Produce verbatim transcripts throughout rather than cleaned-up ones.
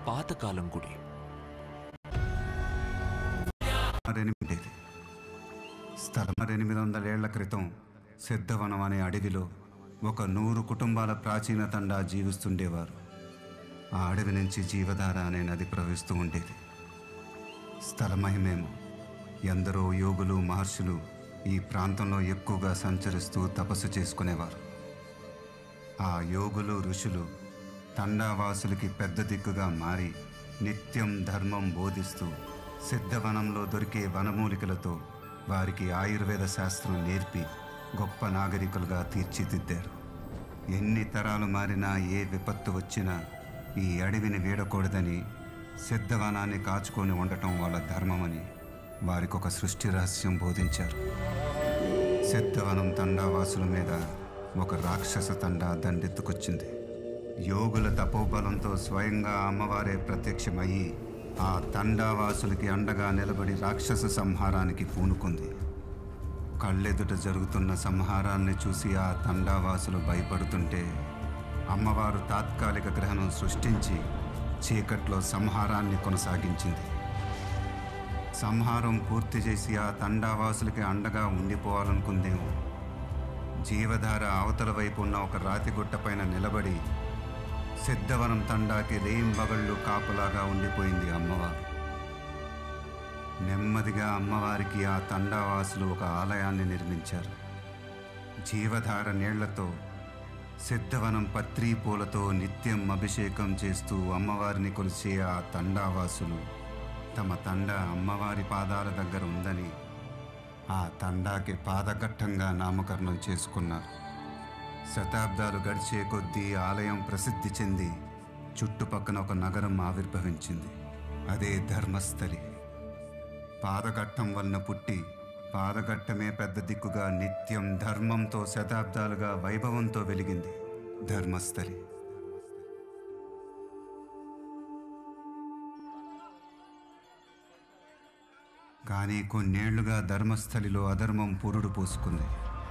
పాతకాలం గుడి. స్థలం ఎనిమిది వందల ఏళ్ల క్రితం సిద్ధవనం అనే అడవిలో ఒక నూరు కుటుంబాల ప్రాచీన తండా జీవిస్తుండేవారు. ఆ అడవి నుంచి జీవధార అనే నది ప్రవహిస్తూ ఉండేది. స్థల మహిమేమో ఎందరో యోగులు మహర్షులు ఈ ప్రాంతంలో ఎక్కువగా సంచరిస్తూ తపస్సు చేసుకునేవారు. ఆ యోగులు ఋషులు తండావాసులకి పెద్ద దిక్కుగా మారి నిత్యం ధర్మం బోధిస్తూ సిద్ధవనంలో దొరికే వనమూలికలతో వారికి ఆయుర్వేద శాస్త్రం నేర్పి గొప్ప నాగరికులుగా తీర్చిదిద్దారు. ఎన్ని తరాలు మారినా ఏ విపత్తు వచ్చినా ఈ అడవిని వీడకూడదని, సిద్ధవనాన్ని కాచుకొని ఉండటం వాళ్ళ ధర్మమని వారికి ఒక సృష్టి రహస్యం బోధించారు. సిద్ధవనం తండావాసుల మీద ఒక రాక్షస తండా దండెత్తుకొచ్చింది. యోగుల తపోబలంతో స్వయంగా అమ్మవారే ప్రత్యక్షమయ్యి ఆ తండావాసులకి అండగా నిలబడి రాక్షస సంహారానికి పూనుకుంది. కళ్ళెదుట జరుగుతున్న సంహారాన్ని చూసి ఆ తండావాసులు భయపడుతుంటే అమ్మవారు తాత్కాలిక గ్రహణం సృష్టించి చీకట్లో సంహారాన్ని కొనసాగించింది. సంహారం పూర్తి చేసి ఆ తండావాసులకి అండగా ఉండిపోవాలనుకుందేమో. జీవధార అవతల వైపు ఉన్న ఒక రాతిగుట్టపైన నిలబడి సిద్ధవనం తండాకి రేయింబగళ్ళు కాపులాగా ఉండిపోయింది అమ్మవారు. నెమ్మదిగా అమ్మవారికి ఆ తండావాసులు ఒక ఆలయాన్ని నిర్మించారు. జీవధార నీళ్లతో సిద్ధవనం పత్రి పూలతో నిత్యం అభిషేకం చేస్తూ అమ్మవారిని కొలిచే ఆ తండావాసులు తమ తండ అమ్మవారి పాదాల దగ్గర ఉందని ఆ తండాకి పాదఘట్టంగా నామకరణం చేసుకున్నారు. శతాబ్దాలు గడిచే కొద్దీ ఆలయం ప్రసిద్ధి చెంది చుట్టుపక్కన ఒక నగరం ఆవిర్భవించింది. అదే ధర్మస్థలి. పాదఘట్టం వలన పుట్టి పాదఘట్టమే పెద్ద దిక్కుగా నిత్యం ధర్మంతో శతాబ్దాలుగా వైభవంతో వెలిగింది ధర్మస్థలి. కానీ కొన్నేళ్లుగా ధర్మస్థలిలో అధర్మం పురుడు పోసుకుంది.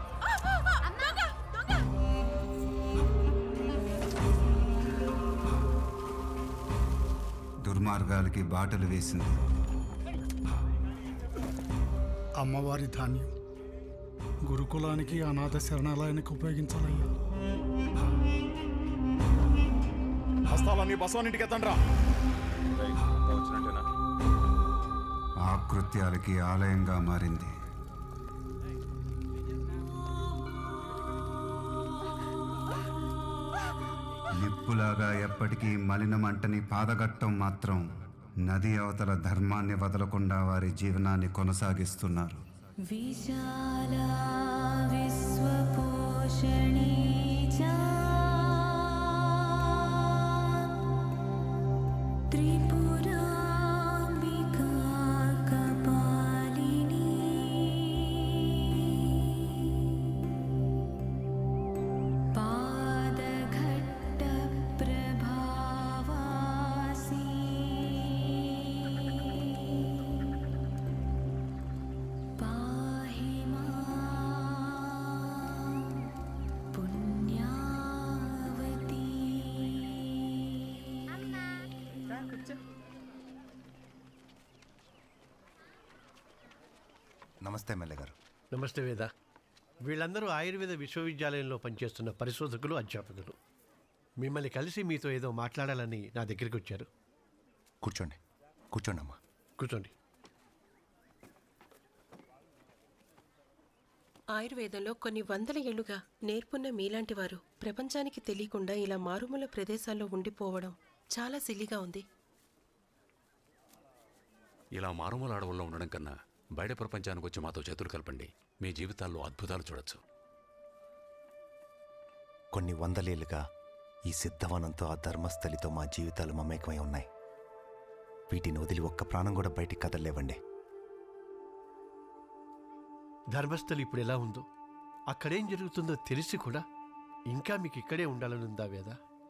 దుర్మార్గాలకి బాటలు వేసింది. అమ్మవారి ధాన్యం గురుకులానికి అనాథ శరణాలయానికి ఉపయోగించాలయ్యా. హస్తాలన్నీ బసవన్నింటికి ఎత్తండ్రా. ఆకృత్యాలకి ఆలయంగా మారింది. నిప్పులాగా ఎప్పటికీ మలినమంటని పాదఘట్టం మాత్రం నది అవతల ధర్మాన్ని వదలకుండా వారి జీవనాన్ని కొనసాగిస్తున్నారు. విశాలా విశ్వపోషణీ చ త్రిపురాంబికా కపాలినీ పాదఘట్ట ప్రభావాసి పాహి మాం పుణ్యావతి. నమస్తే ఎమ్మెల్యే గారు. నమస్తే వేద. వీళ్ళందరూ ఆయుర్వేద విశ్వవిద్యాలయంలో పనిచేస్తున్న పరిశోధకులు, అధ్యాపకులు. మిమ్మల్ని కలిసి మీతో ఏదో మాట్లాడాలని నా దగ్గరికి వచ్చారు. కూర్చోండి కూర్చోండి అమ్మా. కూర్చోండి. ఆయుర్వేదంలో కొన్ని వందల ఏళ్లుగా నేర్పున్న మీలాంటి వారు ప్రపంచానికి తెలియకుండా ఇలా మారుమూల ప్రదేశాల్లో ఉండిపోవడం చాలా సిల్లిగా ఉంది. ఇలా మారుమూల అడవుల్లో ఉండడం కన్నా బయట ప్రపంచానికి వచ్చి మాతో చేతులు కలపండి. మీ జీవితాల్లో అద్భుతాలు చూడొచ్చు. కొన్ని వందలేళ్లుగా ఈ సిద్ధవనంతో ఆ ధర్మస్థలితో మా జీవితాలు మమేకమై ఉన్నాయి. వీటిని వదిలి ఒక్క ప్రాణం కూడా బయటికి కదలలేవండి. ధర్మస్థలి ఇప్పుడు ఎలా ఉందో, అక్కడేం జరుగుతుందో తెలిసి కూడా ఇంకా మీకు ఇక్కడే ఉండాలనుందా వేద?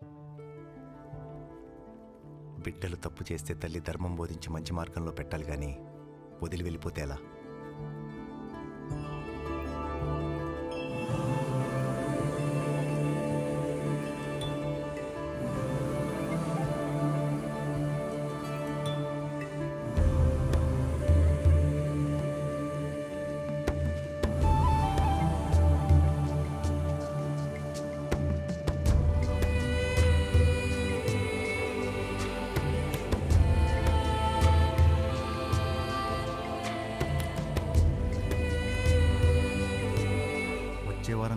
బిడ్డలు తప్పు చేస్తే తల్లి ధర్మం బోధించి మంచి మార్గంలో పెట్టాలి కానీ వదిలి వెళ్ళిపోతే ఎలా?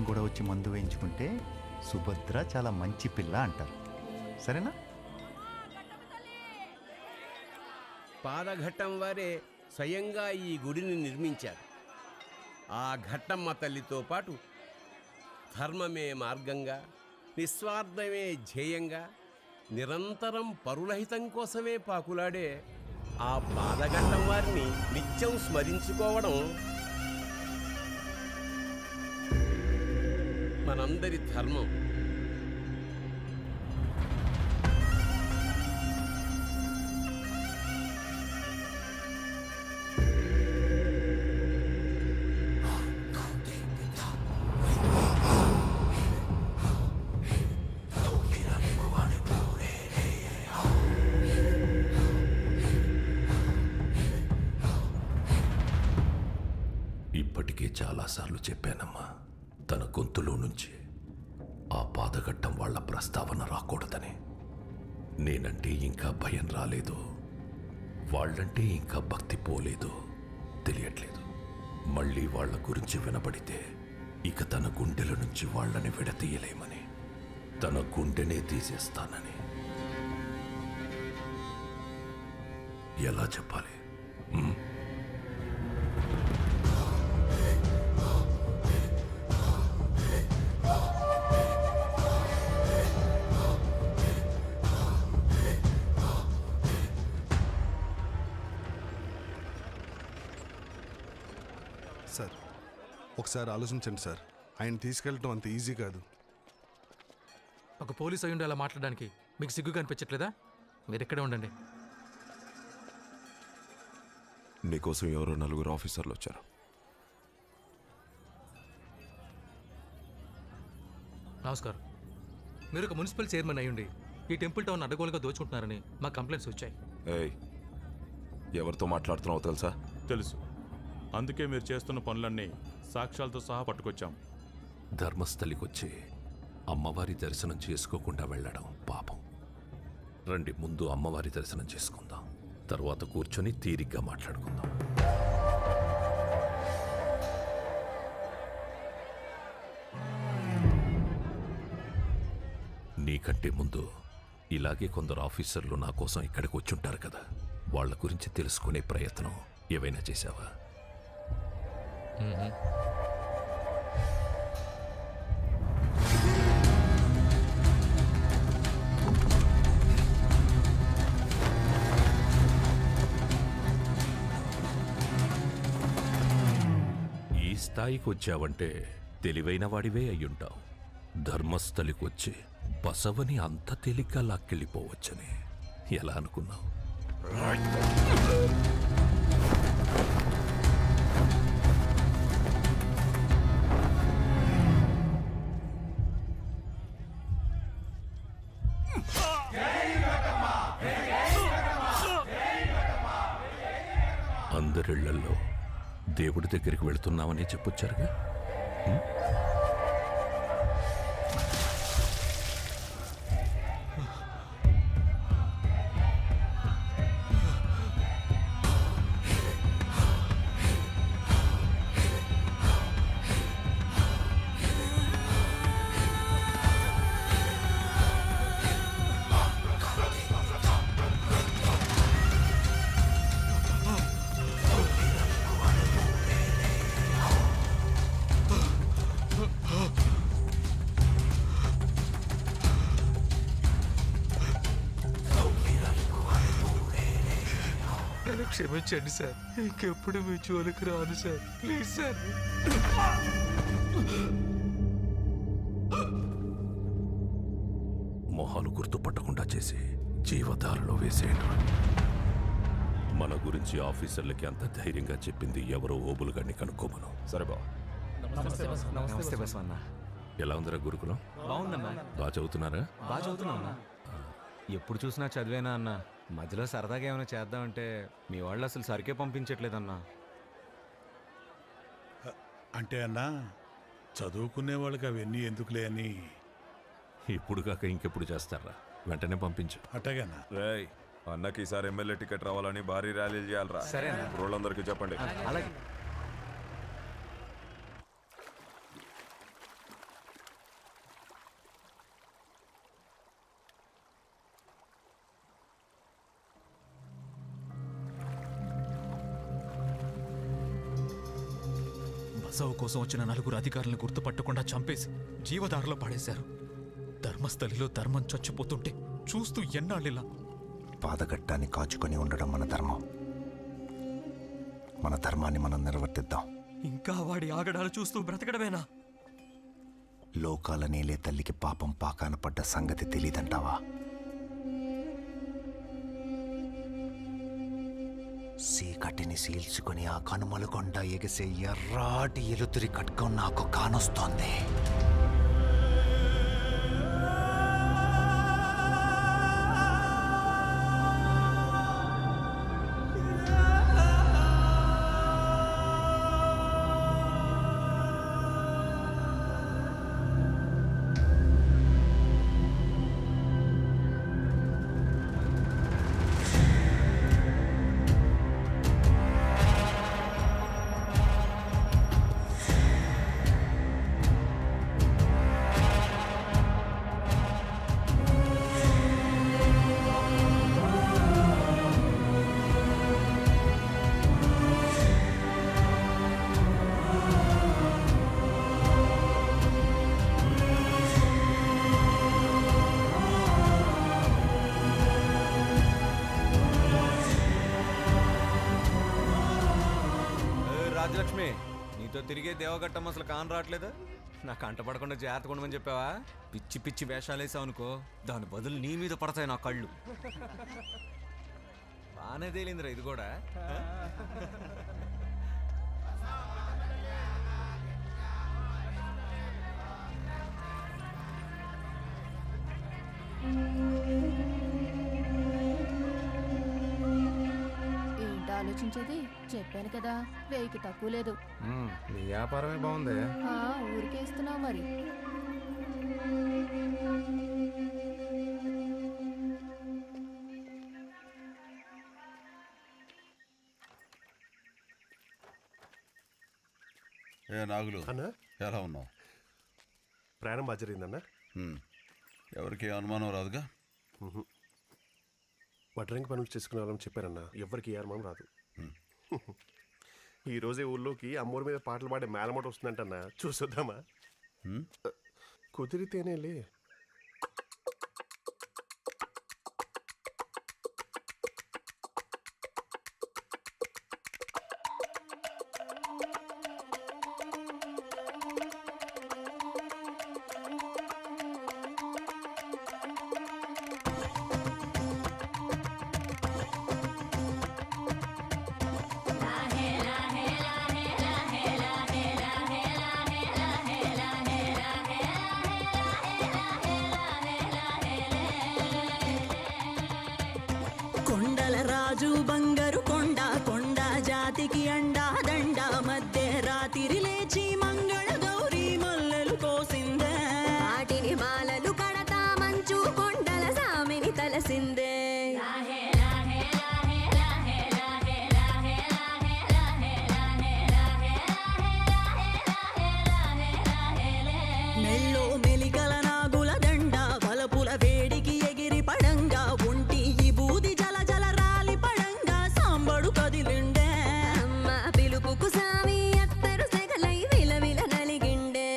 కూడా వచ్చి మందు వేయించుకుంటే సుభద్ర చాలా మంచి పిల్ల అంటారు. సరేనా? పాదఘట్టం వారే స్వయంగా ఈ గుడిని నిర్మించారు. ఆ ఘట్టమ్మ తల్లితో పాటు ధర్మమే మార్గంగా, నిస్వార్థమే ధ్యేయంగా, నిరంతరం పరులహితం కోసమే పాకులాడే ఆ పాదఘట్టం వారిని నిత్యం స్మరించుకోవడం మనందరి ధర్మం. ఇప్పటికే చాలాసార్లు చెప్పానమ్మా, తన గొంతులో నుంచి ఆ పాదఘట్టం వాళ్ల ప్రస్తావన రాకూడదని. నేనంటే ఇంకా భయం రాలేదు, వాళ్ళంటే ఇంకా భక్తి పోలేదు, తెలియట్లేదు. మళ్ళీ వాళ్ళ గురించి వినబడితే ఇక తన గుండెల నుంచి వాళ్ళని విడతీయలేమని, తన గుండెనే తీసేస్తానని. ఎలా చెప్పాలి? ఉమ్? సార్, ఒకసారి ఆలోచించండి సార్. ఆయన తీసుకెళ్ళటం అంత ఈజీ కాదు. ఒక పోలీస్ అయ్యుండి అలా మాట్లాడడానికి మీకు సిగ్గుగా అనిపించట్లేదా? మీరు ఇక్కడే ఉండండి. నీకోసం ఎవరో నలుగురు ఆఫీసర్లు వచ్చారు. నమస్కారం. మీరు ఒక మున్సిపల్ చైర్మన్ అయ్యుండి ఈ టెంపుల్ టౌన్ అడ్డగోలుగా దోచుకుంటున్నారని మా కంప్లైంట్స్ వచ్చాయి. ఏయ్, ఎవరితో మాట్లాడుతున్నావో తెలుసా? తెలుసు. అందుకే మీరు చేస్తున్న పనులన్నీ సాక్ష్యాలతో సహా పట్టుకొచ్చాం. ధర్మస్థలికొచ్చి అమ్మవారి దర్శనం చేసుకోకుండా వెళ్ళడం పాపం. రండి, ముందు అమ్మవారి దర్శనం చేసుకుందాం, తర్వాత కూర్చొని తీరిగ్గా మాట్లాడుకుందాం. నీకంటే ముందు ఇలాగే కొందరు ఆఫీసర్లు నా కోసం ఇక్కడికి వచ్చుంటారు కదా, వాళ్ళ గురించి తెలుసుకునే ప్రయత్నం ఏవైనా చేశావా? ఈ స్థాయికి వచ్చావంటే తెలివైన వాడివే అయ్యుంటావు. ధర్మస్థలికొచ్చి బసవని అంత తేలిగ్గా లాక్కెళ్ళిపోవచ్చని ఎలా అనుకున్నావు? అందరిళ్లల్లో దేవుడి దగ్గరికి వెళుతున్నామని చెప్పొచ్చారుగా. క్షమించండి సార్, ఇంకెప్పుడు మీ జోలికి రాను సార్, ప్లీజ్ సార్. మొహాలు గుర్తుపట్టకుండా చేసి జీవధారలో వేసేయండి. మన గురించి ఆఫీసర్లకి అంత ధైర్యంగా చెప్పింది ఎవరో ఓబులుగాన్ని కనుక్కోమను. సరే బావ. నమస్తే బసవన్న. ఎలా ఉందిరా గురుకులం? బాగుందన్నా. బాగా చదువుతున్నారా? బాగా చదువుతున్నా. ఎప్పుడు చూసినా చదివేనా అన్న. మధ్యలో సరదాగా ఏమైనా చేద్దామంటే మీ వాళ్ళు అసలు సరికే పంపించట్లేదన్నా. అంటే అన్నా, చదువుకునే వాళ్ళకి అవన్నీ ఎందుకులే అని. ఇప్పుడు కాక ఇంకెప్పుడు చేస్తారా? వెంటనే పంపించు. అట్టగానా? రేయ్, అన్నకి ఈసారి ఎమ్మెల్యే టికెట్ రావాలని భారీ ర్యాలీలు చేయాలరా. సరే రోజులందరికీ చెప్పండి. అలాగే. బసవ కోసం వచ్చిన నలుగురు అధికారులను గుర్తుపట్టకుండా చంపేసి జీవధారలో పడేశారు. ధర్మస్థలిలో ధర్మం చచ్చిపోతుంటే చూస్తూ ఎన్నాళ్ళిలా. పాదగట్టాన్ని కాచుకొని ఉండడం మన ధర్మం. మన ధర్మాన్ని మనం నిర్వర్తిద్దాం. ఇంకా వాడి ఆగడాలు చూస్తూ బ్రతకడమేనా? లోకాల నేలే తల్లికి పాపం పాకాన పడ్డ సంగతి తెలీదంటావా? సీకటిని సీల్చుకుని ఆ కనుమలుగొండ ఎగిసే ఎర్రాటి ఎలుతురి కట్కం నాకు కానొస్తోంది. రాజలక్ష్మి, నీతో తిరిగే దేవగట్టం అసలు కాని రావట్లేదు. నాకు కంట పడకుండా జాగ్రత్తగా ఉండమని చెప్పావా? పిచ్చి పిచ్చి వేషాలు వేసావు అనుకో, దాని బదులు నీ మీద పడతాయి నా కళ్ళు. బాగానే తేలిందిరా ఇది కూడా. ఏంటి ఆలోచించేది? చెప్పాను కదా, వెయ్యికి తక్కువ లేదు. నీ వ్యాపారమే బాగుంది. ఆ, ఊరికే ఇస్తున్నావు మరి. ఏ నాగులు అన్న, ఎలా ఉన్నావు? ప్రయాణం బాగా జరిగిందన్న. ఎవరికి అనుమానం రాదుగా? వడ్రంగి పనులు చేసుకునే వాళ్ళని చెప్పారన్న, ఎవరికి ఏ అనుమానం రాదు. ఈ రోజే ఊళ్ళోకి అమ్మోరి మీద పాటలు పాడే మేళమోట వస్తుందంటన్నా, చూసొద్దామా? కుదిరితేనేలే. కొండల రాజు బంగారు కొండ, కొండ జాతికి అండా దండ, మధ్య రాత్రి లేచి మంగళ గౌరీ మల్లెలు కోసిందే, వాటిని మాలలు కడతా మంచు కొండల సామిని తలసిందే. మెల్లో మెలికల నాగుల దండ, బలపుల వేడికి ఎగిరి పడంగా, ఒంటి ఈ బూది జల జల రాలి పడంగా సాంబడు కదిలిండే, అమ్మ పిలుపుకు సామి అత్తరు సెగలై విలవిల నలిగిండే.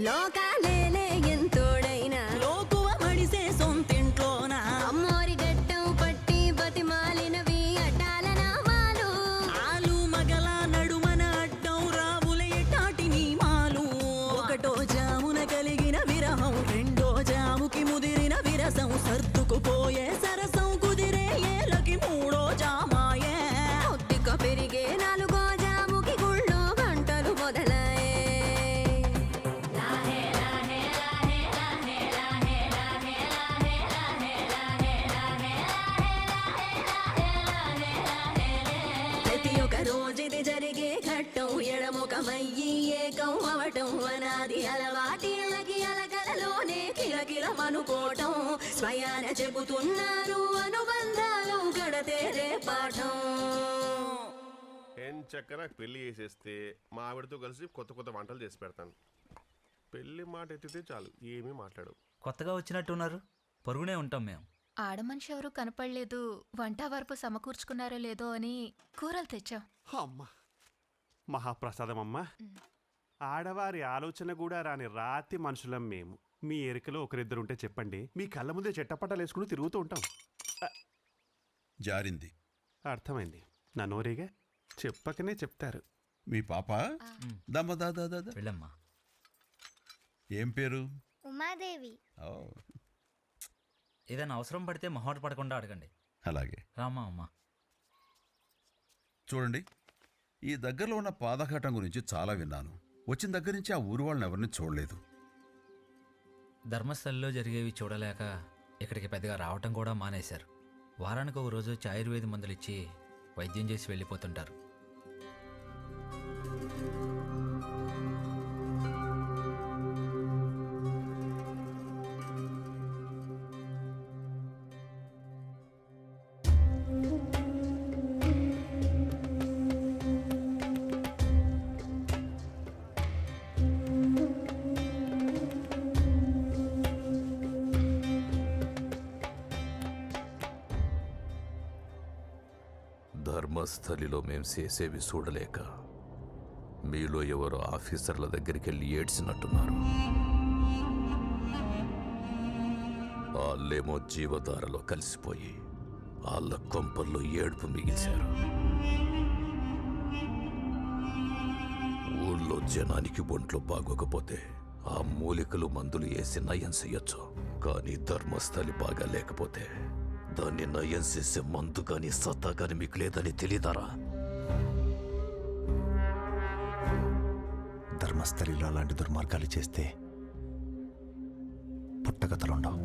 లోకాలేలే ఎంతోడైనా లోకువ మడిసే సొంతింట్లోన అమ్మోరి గట్టం పట్టి బతిమాలినవి అడ్డాల నామాలు ఆలు మగల నడుమన అడ్డం రావుల ఎటాటి నియమాలు ఒకటో జామున కలిగిన విరహం రెండో జాముకి ముదిరిన విరసం సర్దుకుపోయే సరసం కుదిరే ఏలకి మూడో జామాయే ఒత్తిక పెరిగే నాలుగో జాముకి గుళ్ళో గంటలు మొదలయ్యే ప్రతి ఒక్క రోజుది జరిగే ఘట్టం ఎడముఖమయ్యి ఏకం అవటం అనాది అలవాటిళ్ళకి అలకలలోనే కిలకిల మనుకోవటం స్వయాన చెబుతున్నారు అనుబంధాలు గడతేరే పాఠం. ఏం చక్కగా పెళ్లి చేసేస్తే మా ఆవిడతో కలిసి కొత్త కొత్త వంటలు చేసి పెడతాను. పెళ్లి మాట ఎత్తితే చాలు ఏమీ మాట్లాడు. కొత్తగా వచ్చినట్టున్నారు, పొరుగునే ఉంటాం మేము. ఆడమనిషి ఎవరు కనపడలేదు, వంట వరపు సమకూర్చుకున్నారో లేదో అని కూరలు తెచ్చాం. అమ్మా మహాప్రసాదం అమ్మా. ఆడవారి ఆలోచన కూడా రాని రాతి మనుషులం మేము. మీ ఎరికలో ఒకరిద్దరు ఉంటే చెప్పండి, మీ కళ్ళ ముందే చెట్టపట్టాలు వేసుకుని తిరుగుతూ ఉంటాం. జారింది. అర్థమైంది. నా నోరేగా చెప్పకనే చెప్తారు. మీ పాప దమ్మ దాదా దాదా వెళ్ళమ్మా. ఏం పేరు? ఉమాదేవి. ఓ, ఏదైనా అవసరం పడితే మొహమాట పడకుండా అడగండి. అలాగే. రామా అమ్మా. చూడండి, ఈ దగ్గరలో ఉన్న పాదఘాటం గురించి చాలా విన్నాను. వచ్చిన దగ్గర నుంచి ఆ ఊరు వాళ్ళని ఎవరిని చూడలేదు. ధర్మస్థలంలో జరిగేవి చూడలేక ఇక్కడికి పెద్దగా రావటం కూడా మానేశారు. వారానికి ఒక రోజు వచ్చి ఆయుర్వేద మందులు ఇచ్చి వైద్యం చేసి వెళ్ళిపోతుంటారు. ధర్మస్థలిలో మేం చేసేవి చూడలేక మీలో ఎవరో ఆఫీసర్ల దగ్గరికి వెళ్ళి ఏడ్చినట్టున్నారు. వాళ్ళేమో జీవధారలో కలిసిపోయి వాళ్ళ కొంపల్లో ఏడుపు మిగిల్చారు. ఊళ్ళో జనానికి ఒంట్లో బాగోకపోతే ఆ మూలికలు మందులు వేసి నయం చెయ్యొచ్చు. కానీ ధర్మస్థలి బాగా లేకపోతే దాన్ని నయం చేసే మందు కానీ సత్తా కానీ మీకు లేదని తెలియదారా? ధర్మస్థలిలో అలాంటి దుర్మార్గాలు చేస్తే పుట్టగతలుండవు.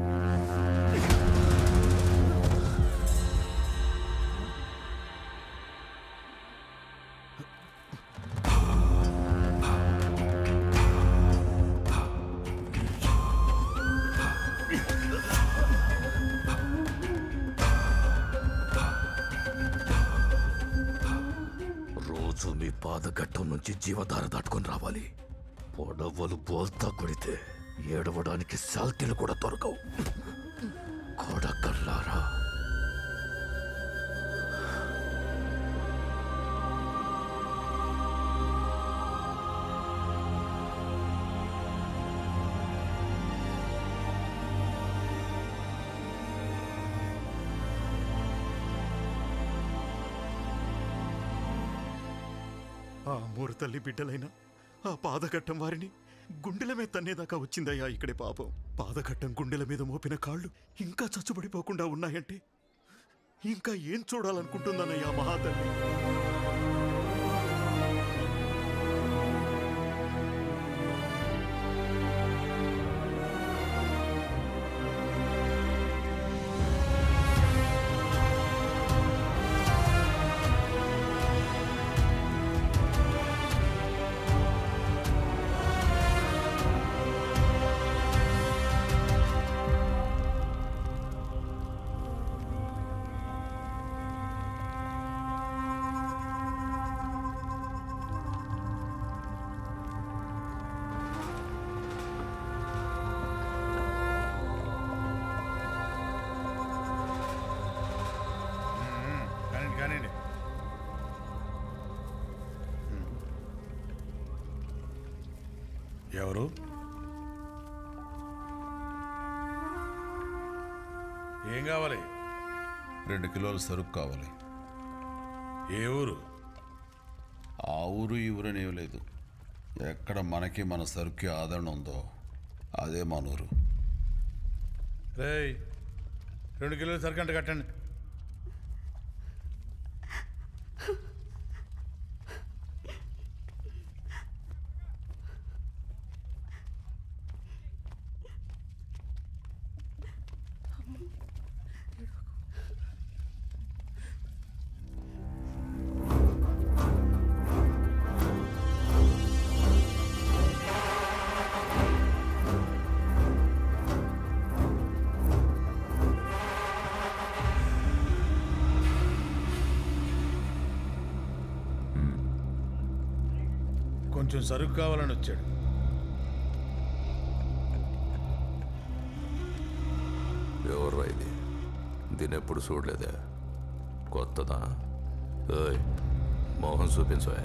రోజు మీ పాదఘట్టం నుంచి జీవధార దాటుకొని రావాలి. పొడవలు బోల్తా కొడితే ఏడవడానికి శాల్తీలు కూడా దొరకవు. కొడకల్లారా, ఆ మూరు తల్లి బిడ్డలైనా ఆ పాదఘట్టం వారిని గుండెల మీద తన్నేదాకా వచ్చిందయ్యా ఇక్కడే పాపం. పాదఘట్టం గుండెల మీద మోపిన కాళ్ళు ఇంకా చచ్చుబడిపోకుండా ఉన్నాయంటే ఇంకా ఏం చూడాలనుకుంటుందన్నయ్యా మహాతల్లి. కానివ్వండి. ఎవరు? ఏం కావాలి? రెండు కిలోల సరుకు కావాలి. ఏ ఊరు? ఆ ఊరు ఈ ఊరని ఏం లేదు. ఎక్కడ మనకి మన సరుకు ఆదరణ ఉందో అదే మన ఊరు. రేయ్, రెండు కిలోల సరుకు అంటే కట్టండి. కొంచెం సరుకు కావాలని వచ్చాడు. ఎవరు ఇది? దీని ఎప్పుడు చూడలేదే, కొత్తదా? ఏయ్, మోహన్ చూపించవే.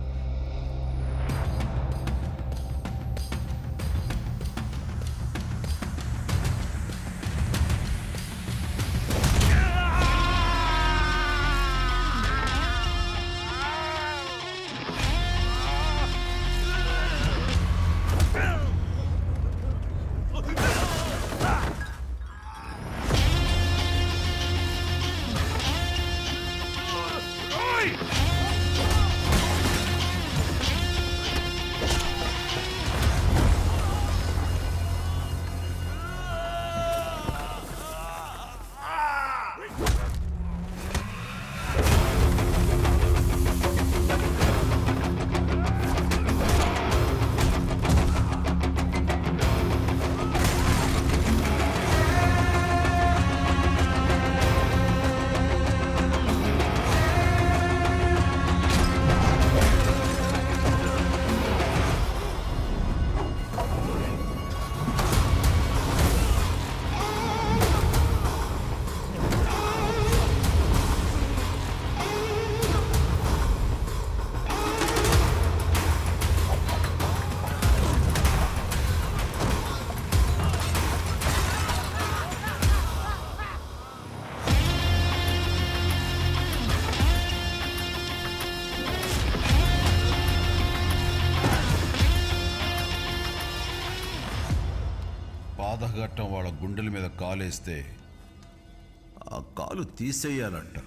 పాదఘట్టం వాళ్ళ గుండెల మీద కాలేస్తే ఆ కాలు తీసేయాలంట.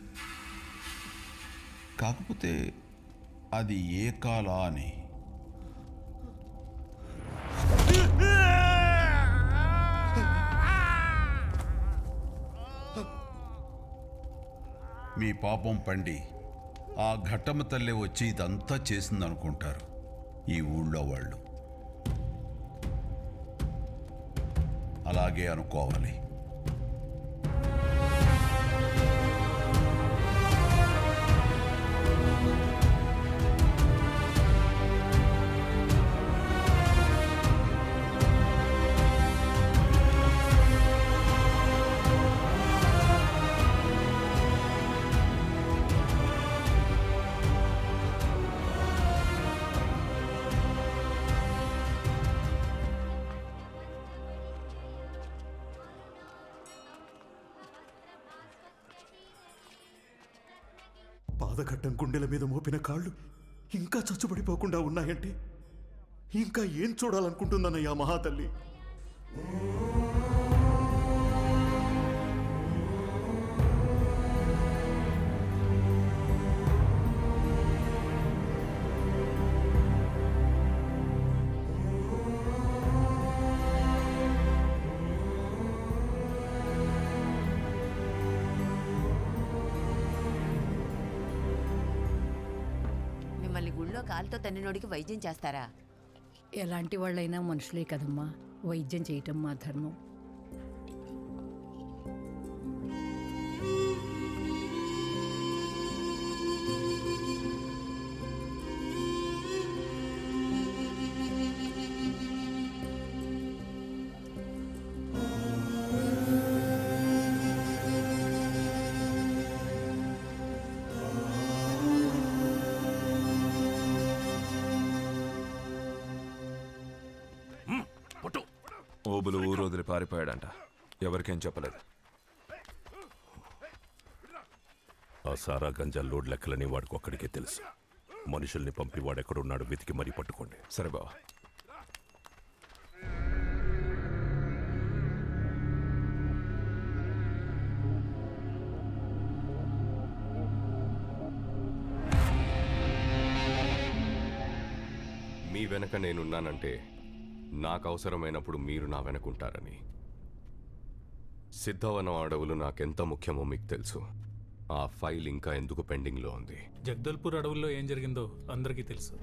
కాకపోతే అది ఏ కాలా అని. మీ పాపం పండి ఆ ఘట్టమ్మ తల్లే వచ్చి ఇదంతా చేసిందనుకుంటారు ఈ ఊళ్ళో వాళ్ళు. అలాగే అనుకోవాలి. పాదఘట్టం గుండెల మీద మోపిన కాళ్ళు ఇంకా చచ్చుబడిపోకుండా ఉన్నాయంటే ఇంకా ఏం చూడాలనుకుంటుందన్నయ్యా మహాతల్లి. మిమ్మల్ని గుళ్ళో కాలుతో తన్నినోడికి వైద్యం చేస్తారా? ఎలాంటి వాళ్ళైనా మనుషులే కదమ్మా. వైద్యం చేయటం మా ధర్మం. ఓబులు ఊరు వదిలి పారిపోయాడంట. ఎవరికేం చెప్పలేదు. ఆ సారా గంజా లోడ్ లెక్కలని వాడికి ఒక్కడికే తెలుసు. మనుషుల్ని పంపి వాడెక్కడున్నాడు వెతికి మరీ పట్టుకోండి. సరే బావా. మీ వెనక నేనున్నానంటే నాకు అవసరమైనప్పుడు మీరు నా వెనకుంటారని. సిద్ధవనం అడవులు నాకెంత ముఖ్యమో మీకు తెలుసు. ఆ ఫైల్ ఇంకా ఎందుకు పెండింగ్లో ఉంది? జగదల్పూర్ అడవుల్లో ఏం జరిగిందో అందరికీ తెలుసు.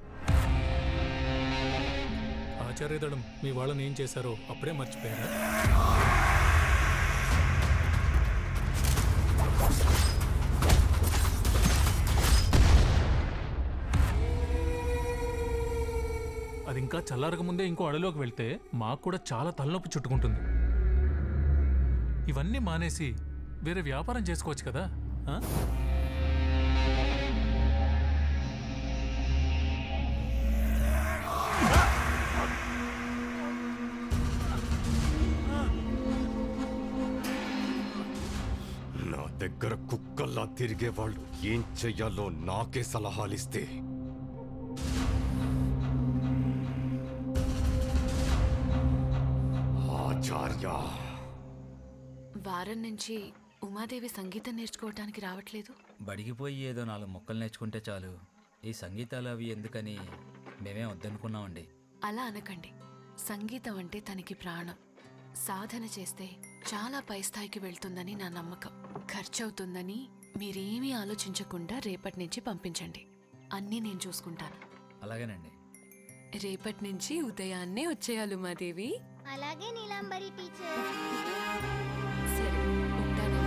ఆచార్యదళం మీ వాళ్ళని ఏం చేశారో అప్పుడే మర్చిపోయారా? అది ఇంకా చల్లారక ముందే ఇంకో అడవిలోకి వెళ్తే మాకు కూడా చాలా తలనొప్పి చుట్టుకుంటుంది. ఇవన్నీ మానేసి వేరే వ్యాపారం చేసుకోవచ్చు కదా. ఆ? నా దగ్గర కుక్కల్లా తిరిగే వాళ్ళు ఏం చెయ్యాలో నాకే సలహాలిస్తే ఆచార్య. వారం నుంచి ఉమాదేవి సంగీతం నేర్చుకోవటానికి రావట్లేదు. బడికి పోయి ఏదో నాలుగు మొక్కలు నేర్చుకుంటే చాలు. ఈ సంగీతాలు అవి ఎందుకని మేమే వద్దనుకున్నామండి. అలా అనకండి. సంగీతం అంటే తనకి ప్రాణం. సాధన చేస్తే చాలా పై స్థాయికి వెళ్తుందని నా నమ్మకం. ఖర్చు అవుతుందని మీరేమీ ఆలోచించకుండా రేపటి నుంచి పంపించండి. అన్నీ నేను చూసుకుంటాను. అలాగేనండి. రేపటి నుంచి ఉదయాన్నే వచ్చేయాలి ఉమాదేవి. అలాగే నీలాంబరి టీచర్. సరే, ఉంటాను.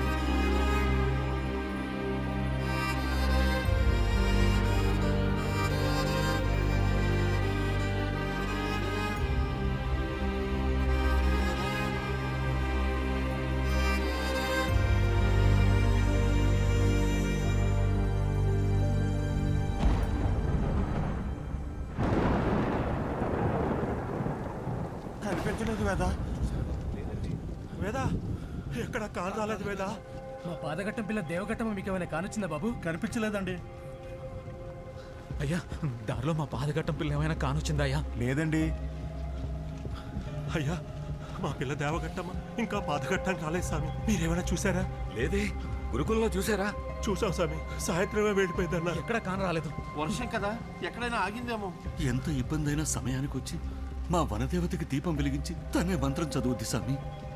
కనిపించలేదు వేదా. వేదా ఎక్కడ కాలు రాలేదు వేదా. మా పాదఘట్టం పిల్ల దేవఘట్టం మీకు ఏమైనా కానొచ్చిందా బాబు? కనిపించలేదండి. అయ్యా, దారిలో మా పాదఘట్టం పిల్ల ఏమైనా కానొచ్చిందా? అయ్యా లేదండి. అయ్యా, మా పిల్ల దేవఘట్టం ఇంకా పాదఘట్టం కాలేదు స్వామి. మీరేమైనా చూసారా? లేదే. గురుకులంలో చూసారా? చూసాం స్వామి. సాయంత్రమే వెళ్ళిపోయిందన్నారు. ఎక్కడ కాన రాలేదు. వర్షం కదా, ఎక్కడైనా ఆగిందేమో. ఎంత ఇబ్బంది అయినా సమయానికి వచ్చి మా వనదేవతకి దీపం వెలిగించి తనే మంత్రం చదువుద్ది స్వామి.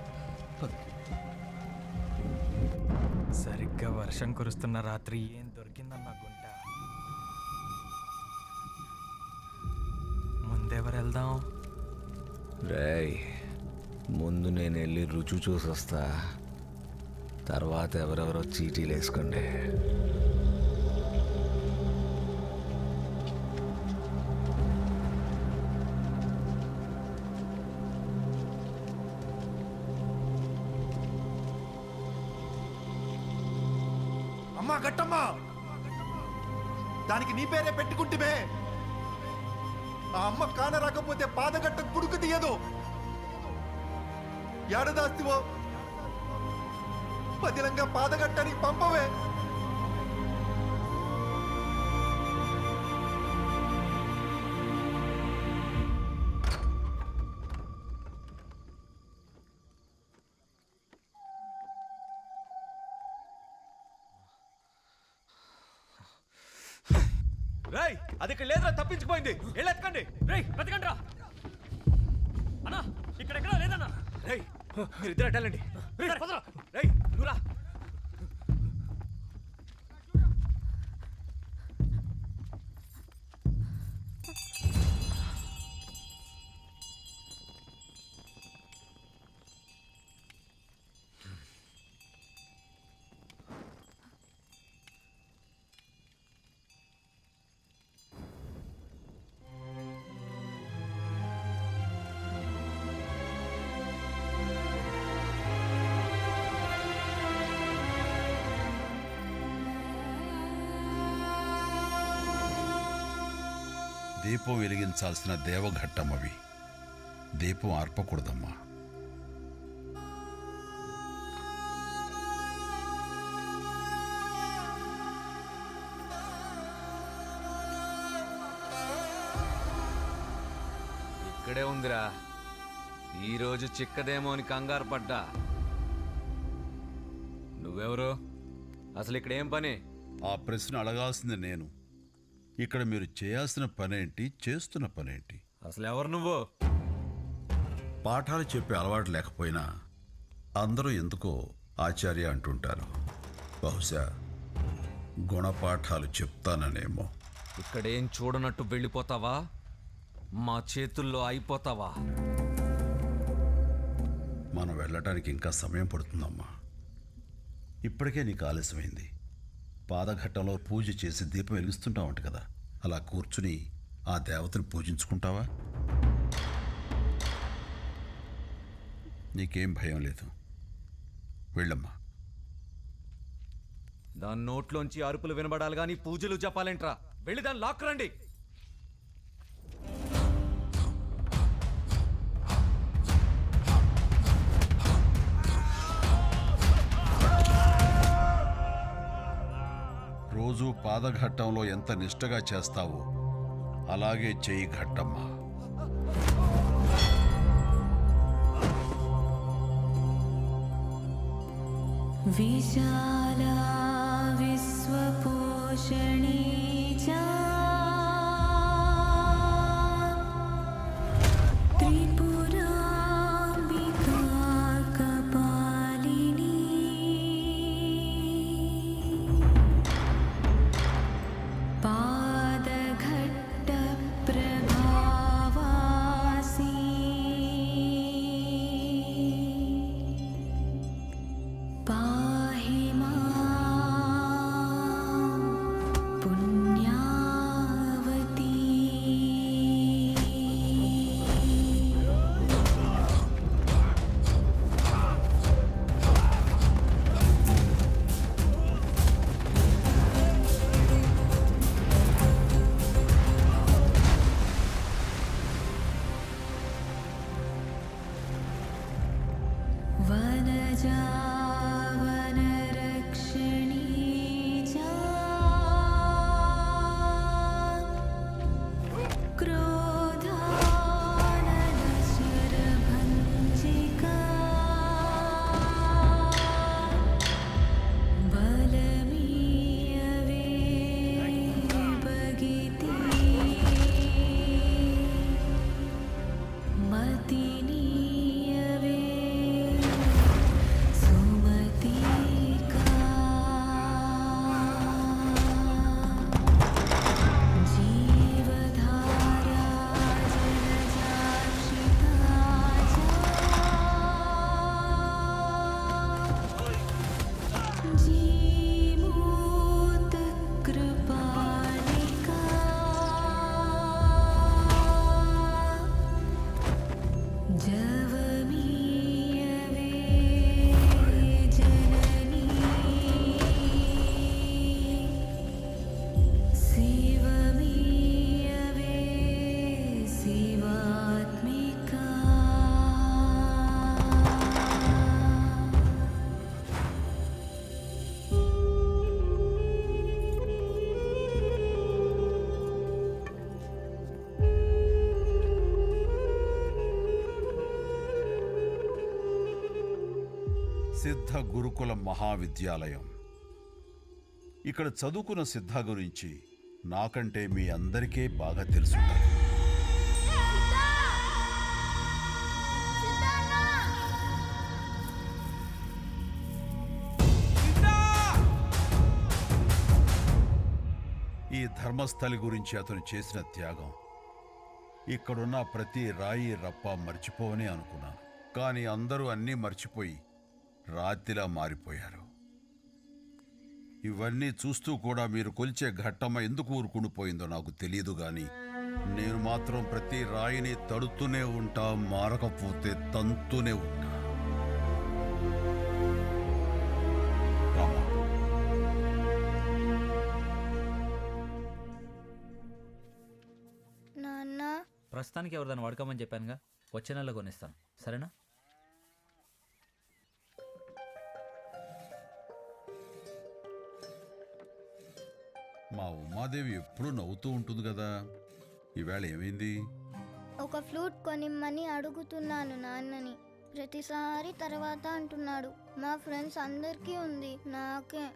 సరిగ్గా వర్షం కురుస్తున్న రాత్రి ఏం దొరికిందన్న గుంట. ముందెవరు వెళ్దాం? రేయ్, ముందు నేను వెళ్ళి రుచి చూసి వస్తా. తర్వాత ఎవరెవరో చీటీలు వేసుకోండి. అమ్మా గట్టమ్మా, దానికి నీ పేరే పెట్టుకుంటే ఆ అమ్మ కాన రాకపోతే పాదగట్ట కుడుకు తీయదు. ఏడదాస్తివో పదిలంగా పాదగట్టానికి పంపవే. రేయ్, అది ఇక్కడ లేదురా, తప్పించిపోయింది. వెళ్ళి ఎత్తుకోండి. రేయ్, వెతకండి రా. అన్నా, ఇక్కడ ఎక్కడా లేదన్నా. రేయ్, మీరిద్దరు అట్టాలండి. రేయ్, నువ్వురా. దీపం వెలిగించాల్సిన దేవఘట్టం అవి. దీపం ఆర్పకూడదమ్మా. ఇక్కడే ఉందిరా. ఈరోజు చిక్కదేమో అని కంగారు పడ్డా. నువ్వెవరు? అసలు ఇక్కడ ఏం పని? ఆ ప్రశ్న అడగాల్సింది నేను. ఇక్కడ మీరు చేయాల్సిన పనేంటి, చేస్తున్న పనేంటి? అసలు ఎవరు నువ్వు? పాఠాలు చెప్పే అలవాటు లేకపోయినా అందరూ ఎందుకో ఆచార్య అంటుంటారు. బహుశా గుణపాఠాలు చెప్తాననేమో. ఇక్కడేం చూడనట్టు వెళ్ళిపోతావా? మా చేతుల్లో అయిపోతావా? మనం వెళ్ళటానికి ఇంకా సమయం పడుతుందమ్మా. ఇప్పటికే నీకు ఆలస్యమైంది. పాదఘట్టంలో పూజ చేసి దీపం వెలిగిస్తుంటావంట కదా, అలా కూర్చుని ఆ దేవతను పూజించుకుంటావా? నీకేం భయం లేదు, వెళ్ళమ్మా. దాని నోట్లోంచి అరుపులు వినబడాలి కానీ పూజలు చెప్పాలేంట్రా? వెళ్ళి దాన్ని లాక్కురండి. రోజు పాదఘట్టంలో ఎంత నిష్టగా చేస్తావో అలాగే చేయి ఘట్టమ్మ. विशाला विश्वपोषणी च त्रिपुराम्बिका कपालिनी पादघट्टप्रभावासी पाहि मां पुण्यावती। वनजा वनरक्षिणी च क्रोधानलशरभञ्जिका बलमीयवे भगिती मतिनीयवे सुमतिका जीवधारा जलजाक्षिता जीमूतकृपालिका जवमीयवे जननी शिवमीयवे शिवात्मिका। సిద్ధ గురుకుల మహావిద్యాలయం. ఇక్కడ చదువుకున్న సిద్ధ గురించి నాకంటే మీ అందరికీ బాగా తెలుసుంటారు. ఈ ధర్మస్థలి గురించి అతను చేసిన త్యాగం ఇక్కడున్న ప్రతి రాయి రప్ప మర్చిపోవని అనుకున్నాను. కానీ అందరూ అన్నీ మర్చిపోయి రాతిలా మారిపోయారు. ఇవన్నీ చూస్తూ కూడా మీరు కొలిచే ఘట్టమ్మ ఎందుకు ఊరుకుండిపోయిందో నాకు తెలియదు, కానీ నేను మాత్రం ప్రతి రాయిని తడుతూనే ఉంటా, మారకపోతే తంతూనే ఉంటా. రామా. నాన్న ప్రస్తుతానికి ఎవరిదాన్ని వాడుకోమని చెప్పానుగా, వచ్చే నెలలో కొనిస్తాను, సరేనా? మా ఉమాదేవి ఎప్పుడూ నవ్వుతూ ఉంటుంది కదా, ఈవేళ ఏమైంది? ఒక ఒక ఫ్లూట్ కొనిమ్మని అడుగుతున్నాను నాన్నని. ప్రతిసారి తర్వాత అంటున్నాడు. మా ఫ్రెండ్స్ అందరికీ ఉంది, నాకే.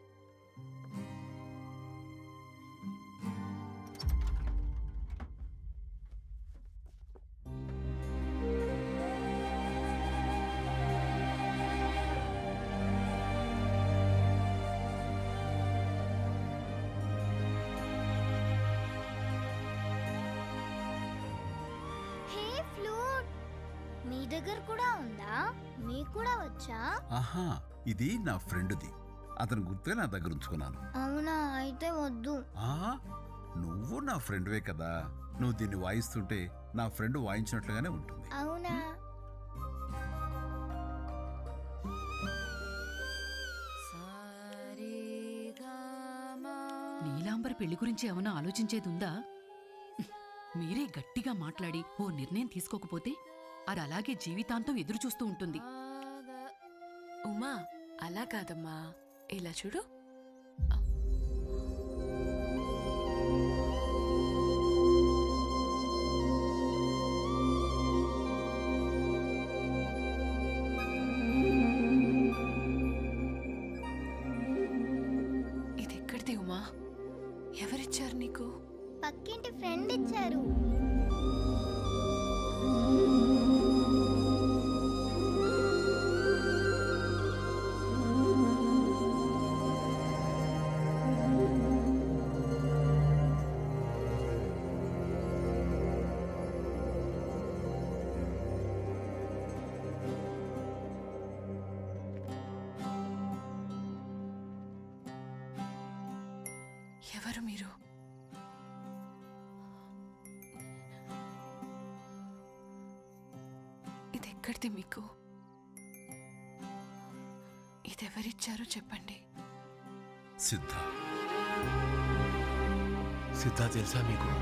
హే ఫ్లూట్, మీ దగ్గర కూడా ఉందా? మీకు కూడా వచ్చా? ఆహా, ఇది నా ఫ్రెండ్ది. అతను గుర్తే నా దగ్గర ఉంచుకున్నాను. అవునా? అయితే వద్దు. ఆ, నువ్వు నా ఫ్రెండ్వే కదా. నువ్వు దీన్ని వాయిస్తుంటే నా ఫ్రెండ్ వాయించినట్లుగానే ఉంటుంది. అవునా? నీలాంబరి పెళ్లి గురించి ఏమైనా ఆలోచించేదుందా? మీరే గట్టిగా మాట్లాడి ఓ నిర్ణయం తీసుకోకపోతే అది అలాగే జీవితాంతం ఎదురు చూస్తూ ఉంటుంది. ఉమా, అలా కాదమ్మా, ఇలా చూడు. ఇది ఎక్కడిది ఉమా? ఎవరిచ్చారు నీకు? పక్కింటి ఫ్రెండ్ ఇచ్చారు. ఎవరు మీరు? ఇది ఎక్కడిది మీకు? ఇదెవరిచ్చారో చెప్పండి. సిద్ధ. సిద్ధ తెలుసా మీకు?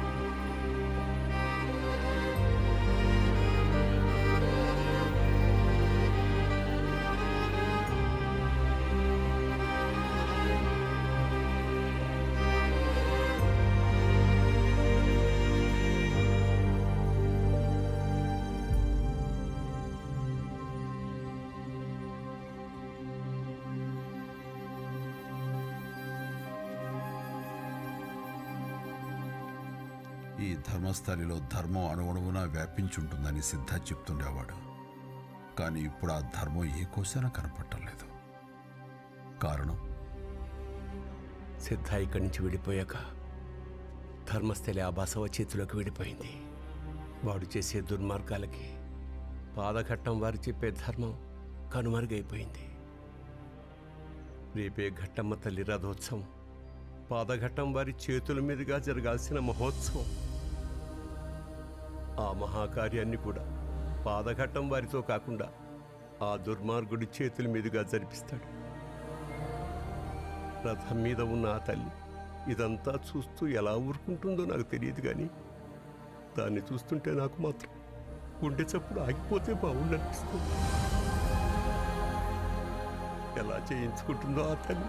ఈ ధర్మస్థలిలో ధర్మం అణువణువున వ్యాపించుంటుందని సిద్ధ చెప్తుండేవాడు. కానీ ఇప్పుడు ఆ ధర్మం ఏ కోశాన కనపట్టలేదు. కారణం? సిద్ధ ఇక్కడి నుంచి విడిపోయాక ధర్మస్థలి ఆ బసవ చేతిలోకి విడిపోయింది. వాడు చేసే దుర్మార్గాలకి పాదఘట్టం వారు చెప్పే ధర్మం కనుమరుగైపోయింది. రేపే ఘట్టమ్మ తల్లి రథోత్సవం పాదఘట్టం వారి చేతుల మీదుగా జరగాల్సిన మహోత్సవం. ఆ మహాకార్యాన్ని కూడా పాదఘట్టం వారితో కాకుండా ఆ దుర్మార్గుడి చేతుల మీదుగా జరిపిస్తాడు. రథం మీద ఉన్న ఆ తల్లి ఇదంతా చూస్తూ ఎలా ఊరుకుంటుందో నాకు తెలియదు, కానీ దాన్ని చూస్తుంటే నాకు మాత్రం గుండె చప్పుడు ఆగిపోతే బాగుండనిపిస్తుంది. ఎలా చేయించుకుంటుందో ఆ తల్లి.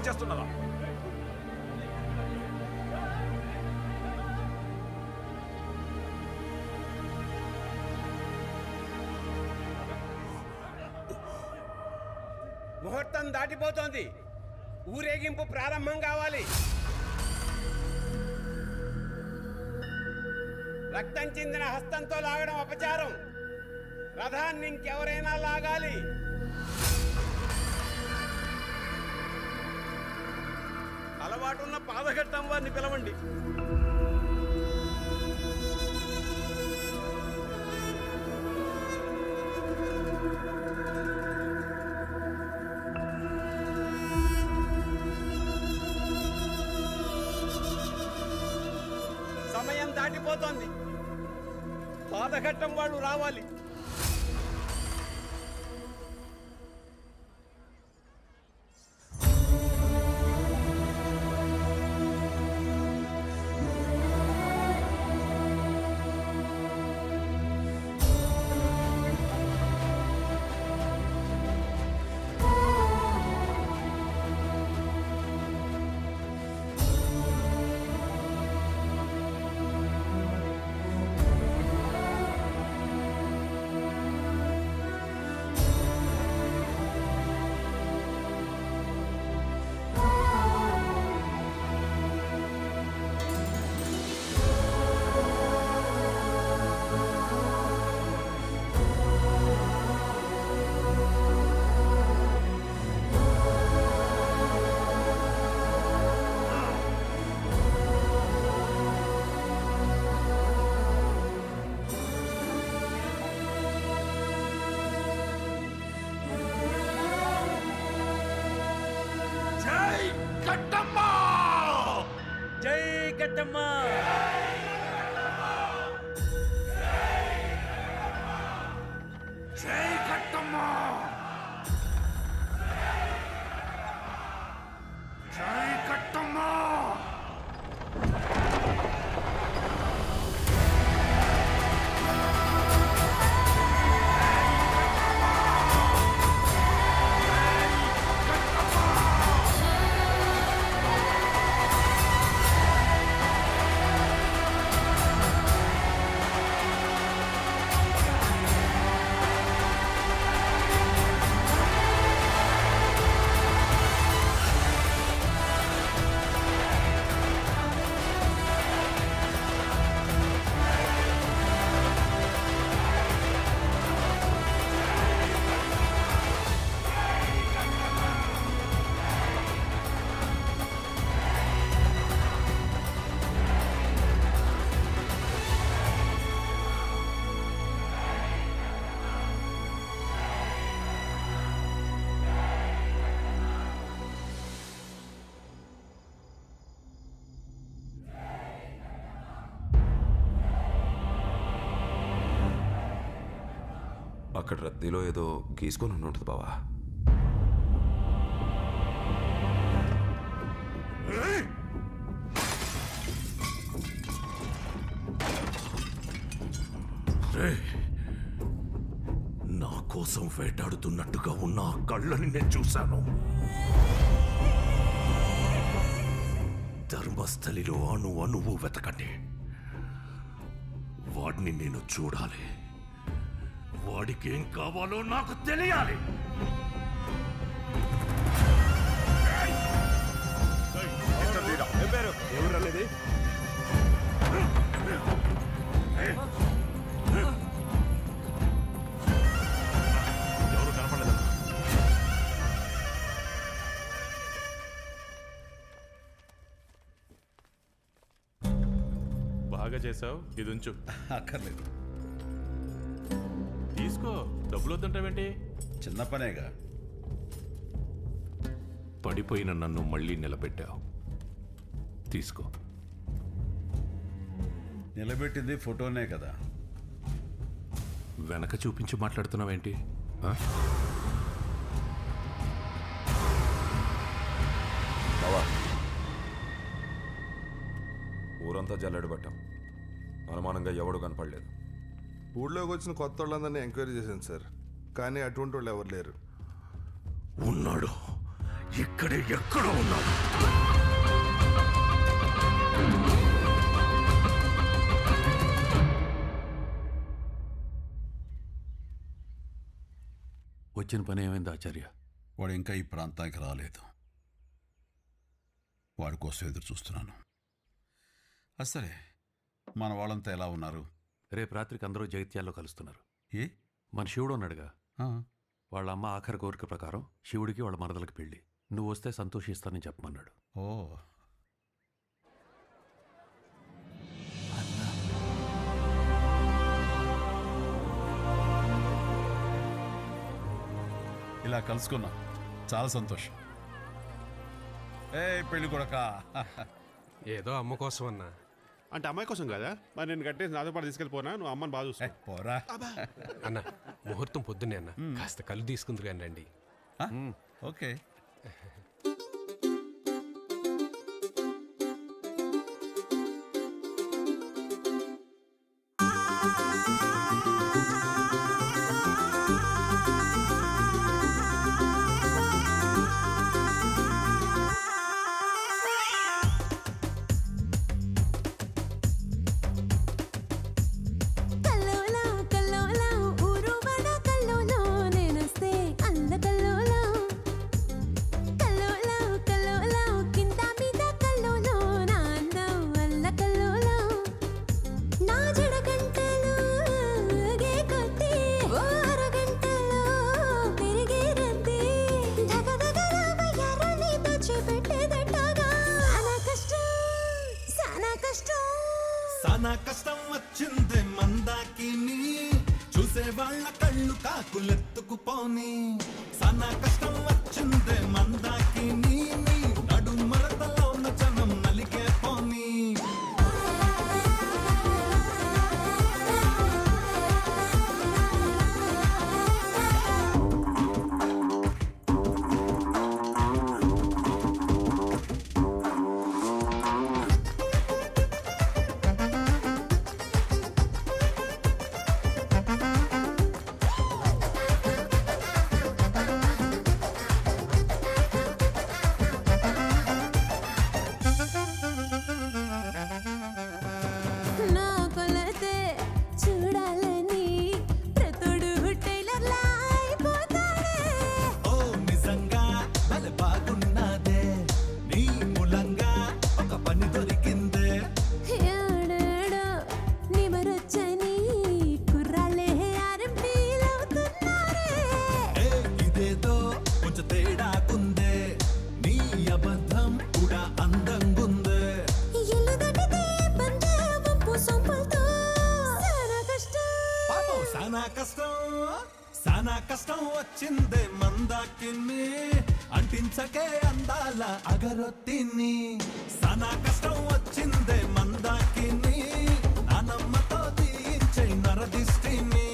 చేస్తున్నారా? ముహూర్తం దాటిపోతోంది. ఊరేగింపు ప్రారంభం కావాలి. రక్తం చెందిన హస్తంతో లాగడం అపచారం. రథాన్ని ఇంకెవరైనా లాగాలి. అలవాటున్న పాదఘట్టం వారిని పిలవండి. సమయం దాటిపోతోంది. పాదఘట్టం వాళ్ళు రావాలి. అక్కడ రద్దీలో ఏదో గీసుకొని ఉంటుంది బావా. నా కోసం వేటాడుతున్నట్టుగా ఉన్న ఆ కళ్ళని నేను చూశాను. ధర్మస్థలిలో అణు అణువు వెతకండి. వాడిని నేను చూడాలి. వాడికి ఏం కావాలో నాకు తెలియాలి. ఎవరు అనేది? ఎవరు కనపడలేదు. బాగా చేసావు. ఇది ఉంచు. అక్కర్లేదు. తీసుకో. డబ్బులు వద్దంటావేంటి? చిన్న పనేగా. పడిపోయిన నన్ను మళ్ళీ నిలబెట్టావు. తీసుకో. నిలబెట్టింది ఫోటోనే కదా. వెనక చూపించి మాట్లాడుతున్నావేంటి? ఊరంతా జల్లెడ పట్టాం. అనుమానంగా ఎవడు కనపడలేదు. ఊళ్ళోకి వచ్చిన కొత్త వాళ్ళందరినీ ఎంక్వైరీ చేశాను సార్, కానీ అటువంటి వాళ్ళు ఎవరు లేరు. ఉన్నాడు. ఇక్కడే ఎక్కడో ఉన్నాడు. వచ్చిన పని ఏమైంది ఆచార్య? వాడు ఇంకా ఈ ప్రాంతానికి రాలేదు. వాడి కోసం ఎదురు చూస్తున్నాను. అసలే మన వాళ్ళంతా ఎలా ఉన్నారు? రేపు రాత్రికి అందరూ జగిత్యాల్లో కలుస్తున్నారు. ఏ? మన శివుడు ఉన్నాడుగా, ఆ. వాళ్ళ అమ్మ ఆఖరి కోరిక ప్రకారం శివుడికి వాళ్ళ మరదలకి పెళ్ళి. నువ్వు వస్తే సంతోషిస్తానని చెప్పమన్నాడు. ఓ, ఇలా కలుసుకున్నా చాలా సంతోషం. ఏ పెళ్ళి కొడక, ఏదో అమ్మ కోసం అన్నా. అంటే అమ్మాయి కోసం కదా, మరి నేను కట్టేసి నాతో పాటు తీసుకెళ్ళిపోనా? నువ్వు అమ్మని బాగా చూసుకో. పోరా అన్న. ముహూర్తం పొద్దున్నే అన్న, కాస్త కళ్ళు తీసుకుందరు కానీ రండి. ఓకే. సానా కష్టం వచ్చింది మందాకిని, చూసే వాళ్ళ కళ్ళు కాకులెత్తుకుపోని. సానా కష్టం వచ్చింది మందాకిని, నడు మరతలో ఉన్న జనం నలిగే పోని. సానా కష్టం వచ్చిందే మందాకిని, అంటించకే అందాల అగరొత్తిని. సానా కష్టం వచ్చిందే మందాకిని, నానమ్మతో తీయించే నరదిష్టిని.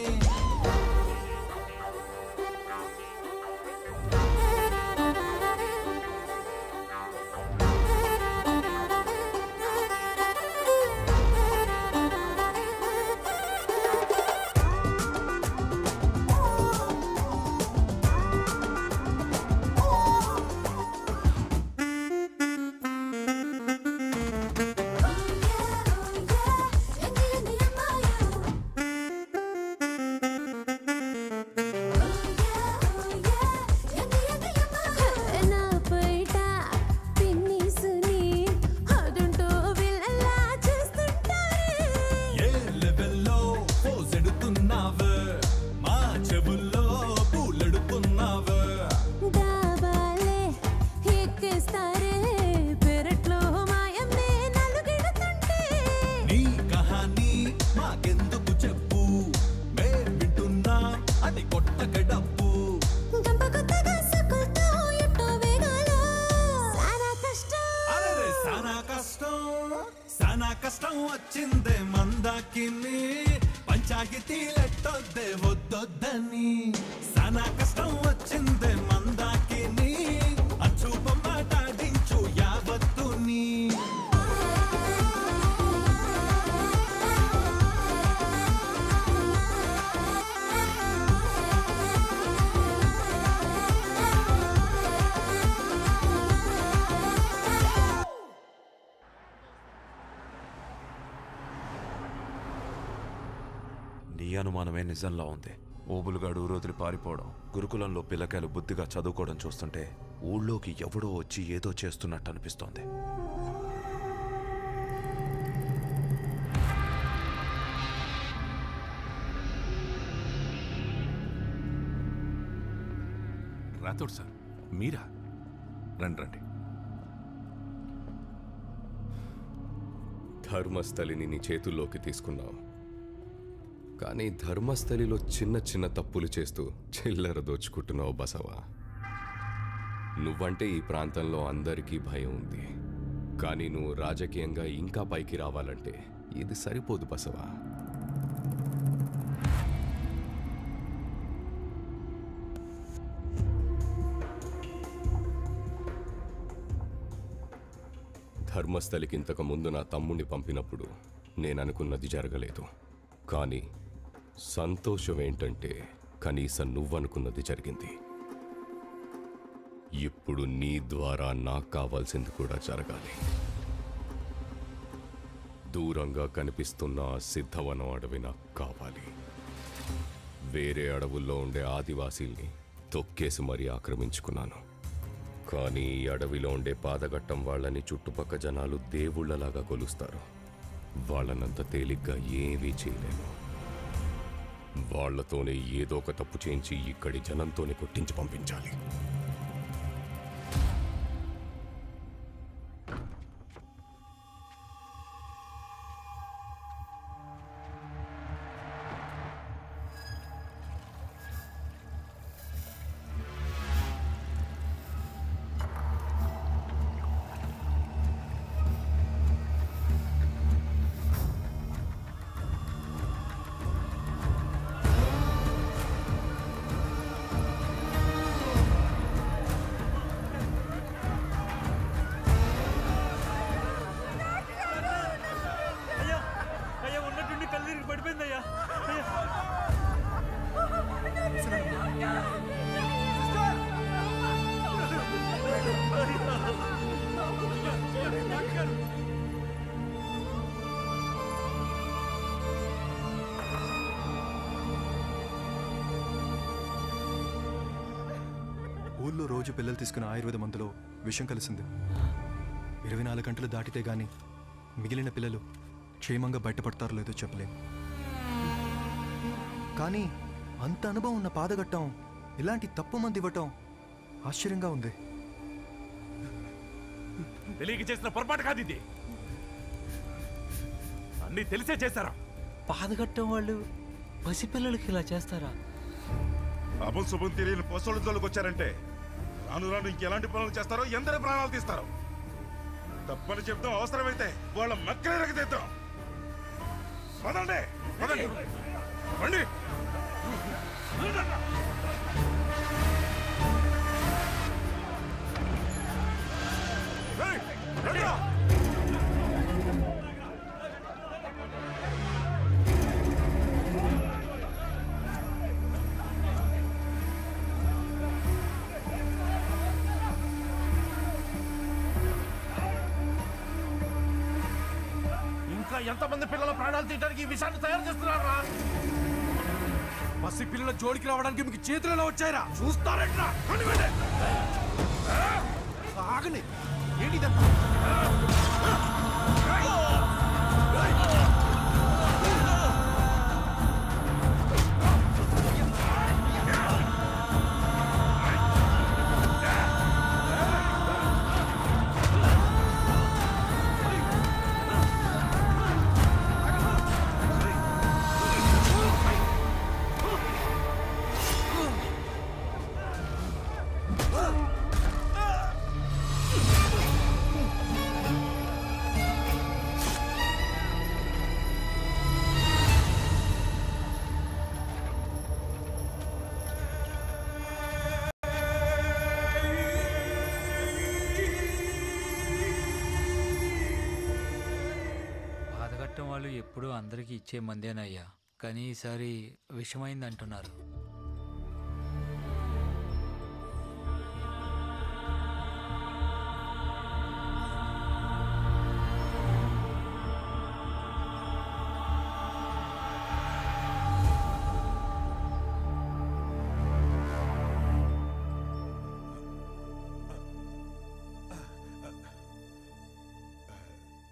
కష్టం వచ్చిందే మందాకిని, పంచాయతీలెట్టొద్దే వద్దొద్దని. సానా కష్టం వచ్చిందే మందాకిని, అచ్చూపం మాట్లాడించు యావత్తుని. అనుమానమే నిజంలా ఉంది. ఓబులుగాడు ఊరోదిలి పారిపోవడం, గురుకులంలో పిల్లకాయలు బుద్ధిగా చదువుకోవడం చూస్తుంటే ఊళ్ళోకి ఎవడో వచ్చి ఏదో చేస్తున్నట్టు అనిపిస్తోంది. రాథోడ్ సార్, మీరా? రండి రండి. ధర్మస్థలిని నీ చేతుల్లోకి తీసుకున్నావు, కానీ ధర్మస్థలిలో చిన్న చిన్న తప్పులు చేస్తూ చిల్లర దోచుకుంటున్నావు బసవా. నువ్వంటే ఈ ప్రాంతంలో అందరికీ భయం ఉంది, కానీ నువ్వు రాజకీయంగా ఇంకా పైకి రావాలంటే ఇది సరిపోదు బసవా. ధర్మస్థలికి ఇంతకు ముందు నా తమ్ముణ్ణి పంపినప్పుడు నేను అనుకున్నది జరగలేదు, కానీ సంతోషం ఏంటంటే కనీసం నువ్వనుకున్నది జరిగింది. ఇప్పుడు నీ ద్వారా నాకు కావాల్సింది కూడా జరగాలి. దూరంగా కనిపిస్తున్న ఆ సిద్ధవనం అడవి నాకు కావాలి. వేరే అడవుల్లో ఉండే ఆదివాసీల్ని తొక్కేసి మరీ ఆక్రమించుకున్నాను, కానీ ఈ అడవిలో ఉండే పాదగట్టం వాళ్ళని చుట్టుపక్క జనాలు దేవుళ్లలాగా కొలుస్తారు. వాళ్ళనంత తేలిగ్గా ఏమీ చేయలేను. వాళ్లతోనే ఏదో ఒక తప్పు చేయించి ఇక్కడి జనంతోనే కొట్టించి పంపించాలి. ఊళ్ళో రోజు పిల్లలు తీసుకున్న ఆయుర్వేద మందులో విషం కలిసింది. ఇరవై నాలుగు గంటలు దాటితే గాని మిగిలిన పిల్లలు క్షేమంగా బయటపడతారో లేదో చెప్పలేం. కానీ అంత అనుభవం ఉన్న పాదగట్టం ఇలాంటి తప్పు మంది ఇవ్వటం ఆశ్చర్యంగా ఉంది. తెలియక చేసిన పొరపాటు కాదు ఇది. అన్నీ తెలిసే చేశారా? పాదగట్టం వాళ్ళు పసిపిల్లలకి ఇలా చేస్తారా? అభం శుభం తెలియని పొసోళ్ళ జోలికి వచ్చారంటే రాను రాను ఇంకెలాంటి పనులు చేస్తారో, ఎందరి ప్రాణాలు తీస్తారో. తప్పని చెప్తాం, అవసరమైతే వాళ్ళ మక్కలే రగతీద్దాం. పదండి పదండి రండి. ఇంకా ఎంతమంది పిల్లల ప్రాణాలు తీయడానికి ఈ విషయాన్ని తయారు చేస్తున్నారా? పసి పిల్లల జోడికి రావడానికి మీకు చేతులలో వచ్చాయరా? చూస్తారంట్రా. ఆగండి, ఏంటిదంతా? వాళ్ళు ఎప్పుడూ అందరికీ ఇచ్చే మందేనయ్యా, కానీ ఈసారి విషమైంది అంటున్నారు.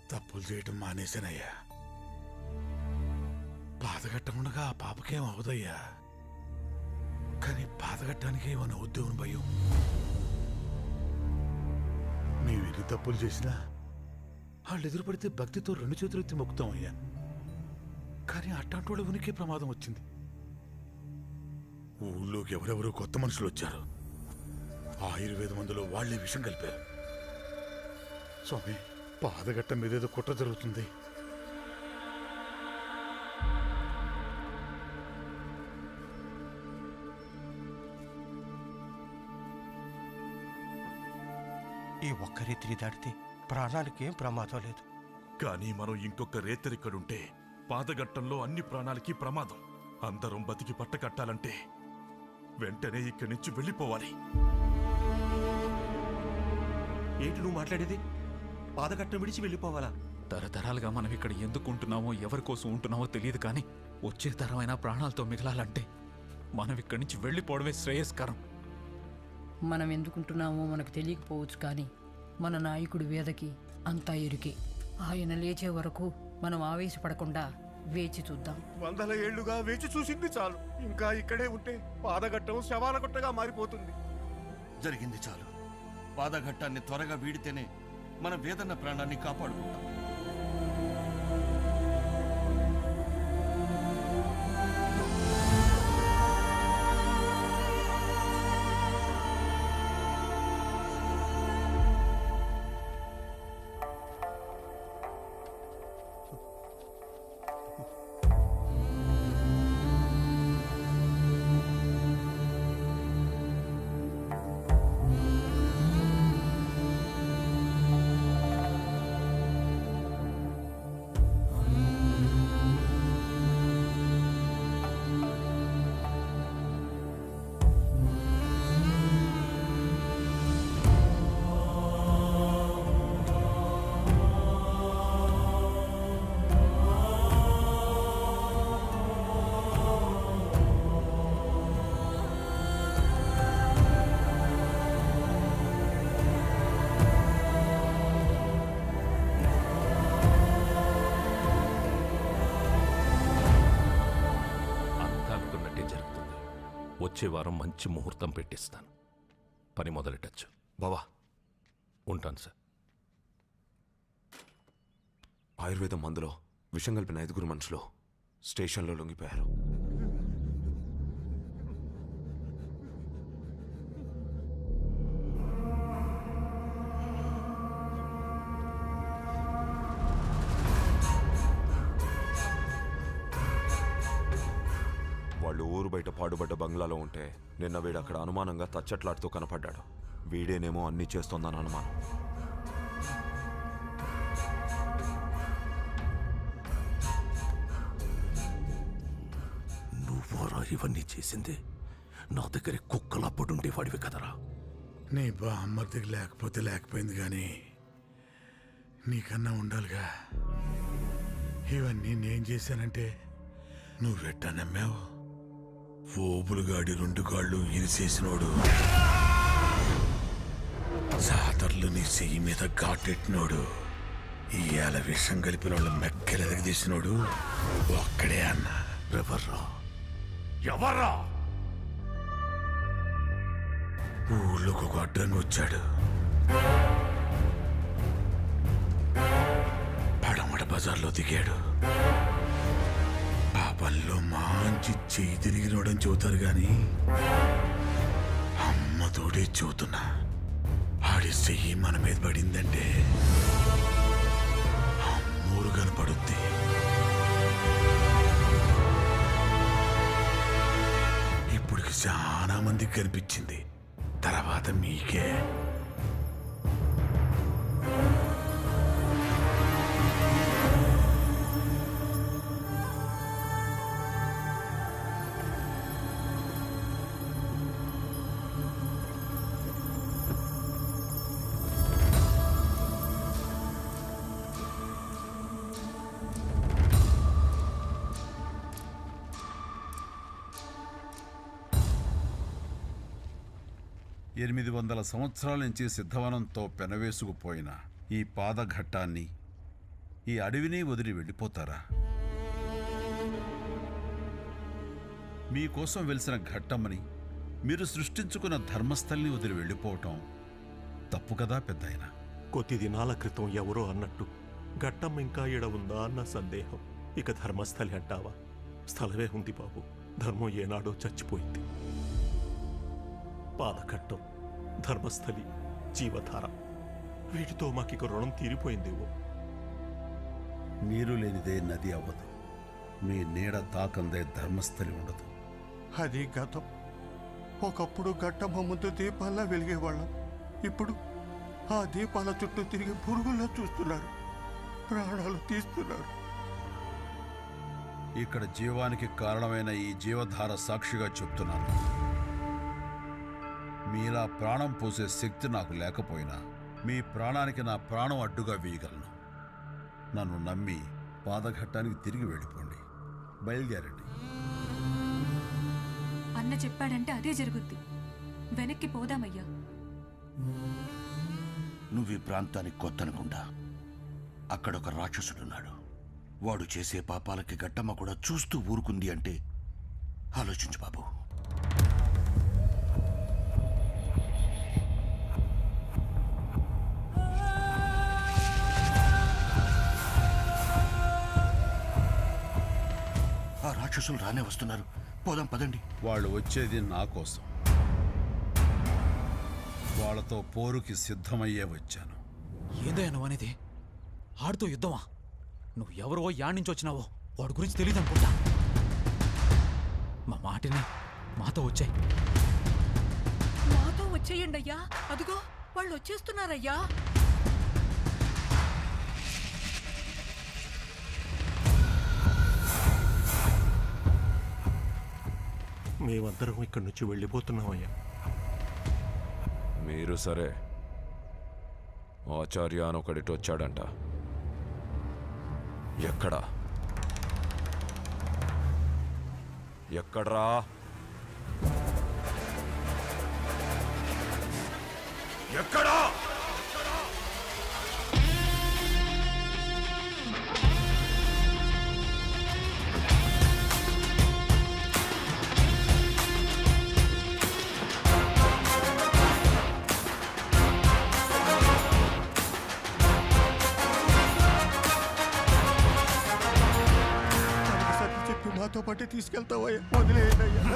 తప్పులు చేయటం మానేశానయ్యా. బాధగట్టముండగా ఆ పాపకేం అవదయ్యా. కానీ బాధగట్టానికి ఏమన్నా ఉద్యోగం భయం. మేము ఎన్ని తప్పులు చేసినా వాళ్ళు ఎదురుపడితే భక్తితో రెండు చేతులు ఎత్తి మొక్కుతామయ్యా. కానీ అట్లాంటి వాళ్ళ ఉనికి ప్రమాదం వచ్చింది. ఊళ్ళోకి ఎవరెవరో కొత్త మనుషులు వచ్చారు. ఆయుర్వేద మందులో వాళ్లే విషం కలిపారు. స్వామి, పాదగట్ట మీదేదో కుట్ర జరుగుతుంది. ఈ ఒక్క రేతిని దాటితే ప్రాణాలకేం ప్రమాదం లేదు. కానీ మనం ఇంకొక రేతరిక్కడుంటే పాదగట్టంలో అన్ని ప్రాణాలకి ప్రమాదం. అందరం బతికి పట్ట కట్టాలంటే వెంటనే ఇక్కడి నుంచి వెళ్ళిపోవాలి. ఏంటి నువ్వు మాట్లాడేది? పాదగట్టం విడిచి వెళ్ళిపోవాలా? తరతరాలుగా మనం ఇక్కడ ఎందుకు ఉంటున్నామో ఎవరి కోసం ఉంటున్నామో తెలియదు, కానీ వచ్చే తరమైన ప్రాణాలతో మిగలాలంటే మనం ఇక్కడి నుంచి వెళ్ళిపోవడమే శ్రేయస్కరం. మనం ఎందుకుంటున్నామో మనకు తెలియకపోవచ్చు, కానీ మన నాయకుడి వేదకి అంతా ఎరుకే. ఆయన లేచే వరకు మనం ఆవేశపడకుండా వేచి చూద్దాం. వందల ఏళ్లుగా వేచి చూసింది చాలు. ఇంకా ఇక్కడే ఉంటే పాదగట్టం శవాల గుట్టగా మారిపోతుంది. జరిగింది చాలు. పాదఘట్టాన్ని త్వరగా వీడితేనే మన వేదన్న ప్రాణాన్ని కాపాడుకుంటాం. వచ్చే వారం మంచి ముహూర్తం పెట్టిస్తాను. పని మొదలెట్టచ్చు. బావా, ఉంటాను సార్. ఆయుర్వేద మందులో విషం కలిపిన ఐదుగురు మనుషులు స్టేషన్లో లొంగిపోయారు. వాళ్ళు ఊరు బయట పాడుబడ్డ బంగ్లాలో ఉంటే నిన్న వీడు అక్కడ అనుమానంగా తచ్చట్లాడుతూ కనపడ్డాడు. వీడేనేమో అన్నీ చేస్తోందని అనుమానం. నువ్వరా ఇవన్నీ చేసింది? నా దగ్గర కుక్కలా పడుండేవాడివి కదరా. నీ బామ్మర్దికి లేకపోతే లేకపోయింది, కానీ నీకన్నా ఉండాలిగా. ఇవన్నీ నేను చేశానంటే నువ్వెట్టా నమ్మావు? ఓబులుగాడి రెండు కాళ్ళు ఇరిసేసినోడు, జాతరలు నీ చెయ్యి మీద ఘాటెట్టినోడు, ఇవాళ విషం కలిపిన వాళ్ళు మెక్కలు తీసినోడు ఒక్కడే అన్న. ఎవర్రా ఎవర్రా? ఊళ్ళోకి ఒక అడ్డంగా వచ్చాడు. పడమడ బజార్లో దిగాడు. పాపంలో మంచి చెయ్యి తిరిగినోడని చెబుతారు, గాని అమ్మ తోడే చెబుతున్నా, ఆడి చెయ్యి మన మీద పడిందంటే అమ్మూరు కనపడుద్ది. ఇప్పటికి చాలా మందికి కనిపించింది, తర్వాత మీకే. ఎనిమిది వందల సంవత్సరాల నుంచి సిద్ధవనంతో పెనవేసుకుపోయిన ఈ పాదఘట్టాన్ని ఈ అడవిని వదిలి వెళ్ళిపోతారా? మీకోసం వెలిసిన ఘట్టమని మీరు సృష్టించుకున్న ధర్మస్థలిని వదిలి వెళ్ళిపోవటం తప్పు కదా పెద్దాయన? కొద్ది దినాల క్రితం ఎవరో అన్నట్టు ఘట్టం ఇంకా ఈడ ఉందా అన్న సందేహం. ఇక ధర్మస్థలి అంటావా? స్థలమే ఉంది బాబు. ధర్మం ఏనాడో చచ్చిపోయింది. పాదఘట్టం, ధర్మస్థలి, జీవధార వీటితో మాకిక రుణం తీరిపోయిందేవో. నీరు లేనిదే నది అవ్వదు, మీ నీడ తాకందే ధర్మస్థలి ఉండదు. అది గతం. ఒకప్పుడు ఘట్టమ్మ ముందు దీపాల్లా వెలిగేవాళ్ళం. ఇప్పుడు ఆ దీపాల చుట్టూ తిరిగి పురుగుల్లా చూస్తున్నారు, ప్రాణాలు తీస్తున్నారు. ఇక్కడ జీవానికి కారణమైన ఈ జీవధార సాక్షిగా చెప్తున్నాను, మీలా ప్రాణం పోసే శక్తి నాకు లేకపోయినా మీ ప్రాణానికి నా ప్రాణం అడ్డుగా వేయగలను. నన్ను నమ్మి పాదఘట్టానికి తిరిగి వెళ్ళిపోండి. బయలుదేరండి. అన్న చెప్పాడంటే అదే జరుగుద్ది. వెనక్కి పోదామయ్యా. నువ్వు ఈ ప్రాంతానికి కొత్త అనుకుంటా. అక్కడొక రాక్షసుడున్నాడు. వాడు చేసే పాపాలకి గట్టమ్మ కూడా చూస్తూ ఊరుకుంది అంటే ఆలోచించు బాబు. ఆ రాక్షసులు రానే వస్తున్నారు. పోదాం పదండి. వాళ్ళు వచ్చేది నా కోసం. వాళ్ళతో పోరుకి సిద్ధమయ్యే వచ్చాను. ఏందయ్యా నువ్వు అనేది? ఆడితో యుద్ధమా? నువ్వు ఎవరో యాడ్ నుంచి వచ్చినావో వాడి గురించి తెలియదు అనుకుంటా. మా మాటిని మాతో వచ్చాయి. మాతో వచ్చేయండి అయ్యా. అదిగో వాళ్ళు వచ్చేస్తున్నారయ్యా. మేమందరం ఇక్కడి నుంచి వెళ్ళిపోతున్నామయ్యా. మీరు సరే, ఆచార్య అని ఒకడిటి వచ్చాడంట. ఎక్కడా ఎక్కడ్రా? ఎక్కడా? చెప్పి మాతో పాటు తీసుకెళ్తావయ్యా. వదిలేయ్యా.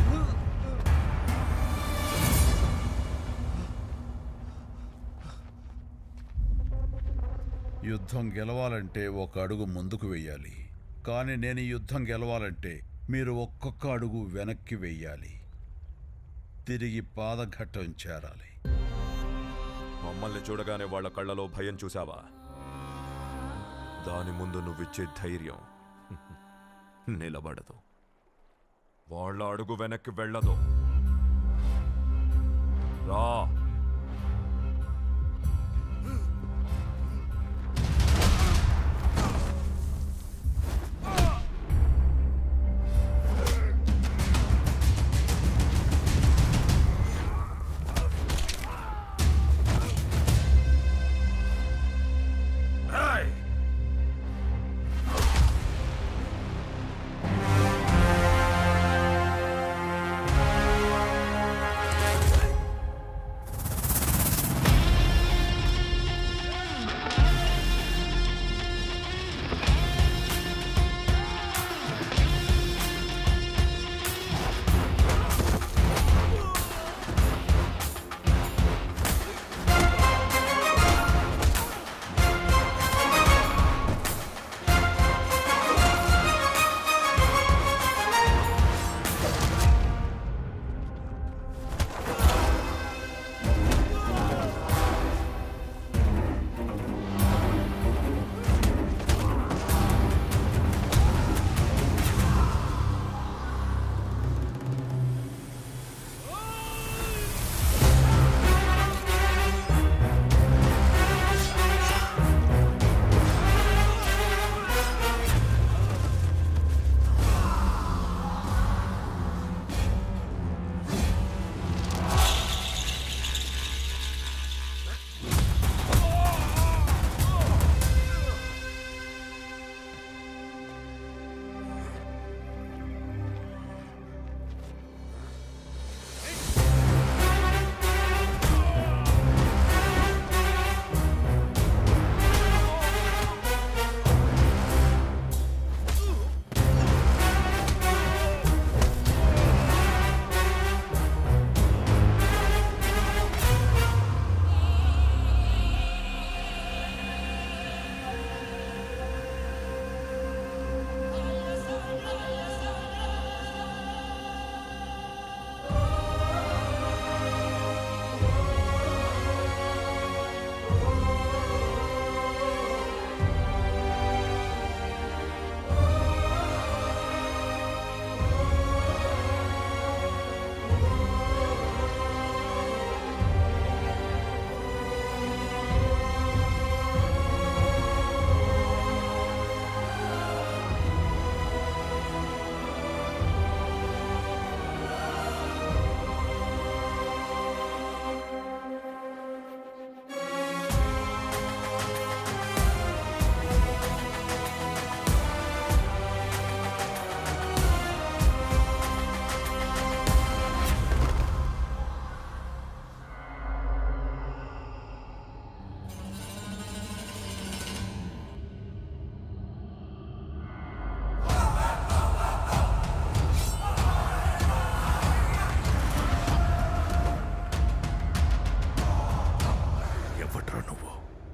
యుద్ధం గెలవాలంటే ఒక అడుగు ముందుకు వెయ్యాలి, కానీ నేను ఈ యుద్ధం గెలవాలంటే మీరు ఒక్కొక్క అడుగు వెనక్కి వెయ్యాలి. తిరిగి పాదఘట్టం చేరాలి. మమ్మల్ని చూడగానే వాళ్ళ కళ్ళలో భయం చూసావా? దాని ముందు నువ్విచ్చే ధైర్యం నిలబడదు. వాళ్ళ అడుగు వెనక్కి వెళ్ళదు. రా.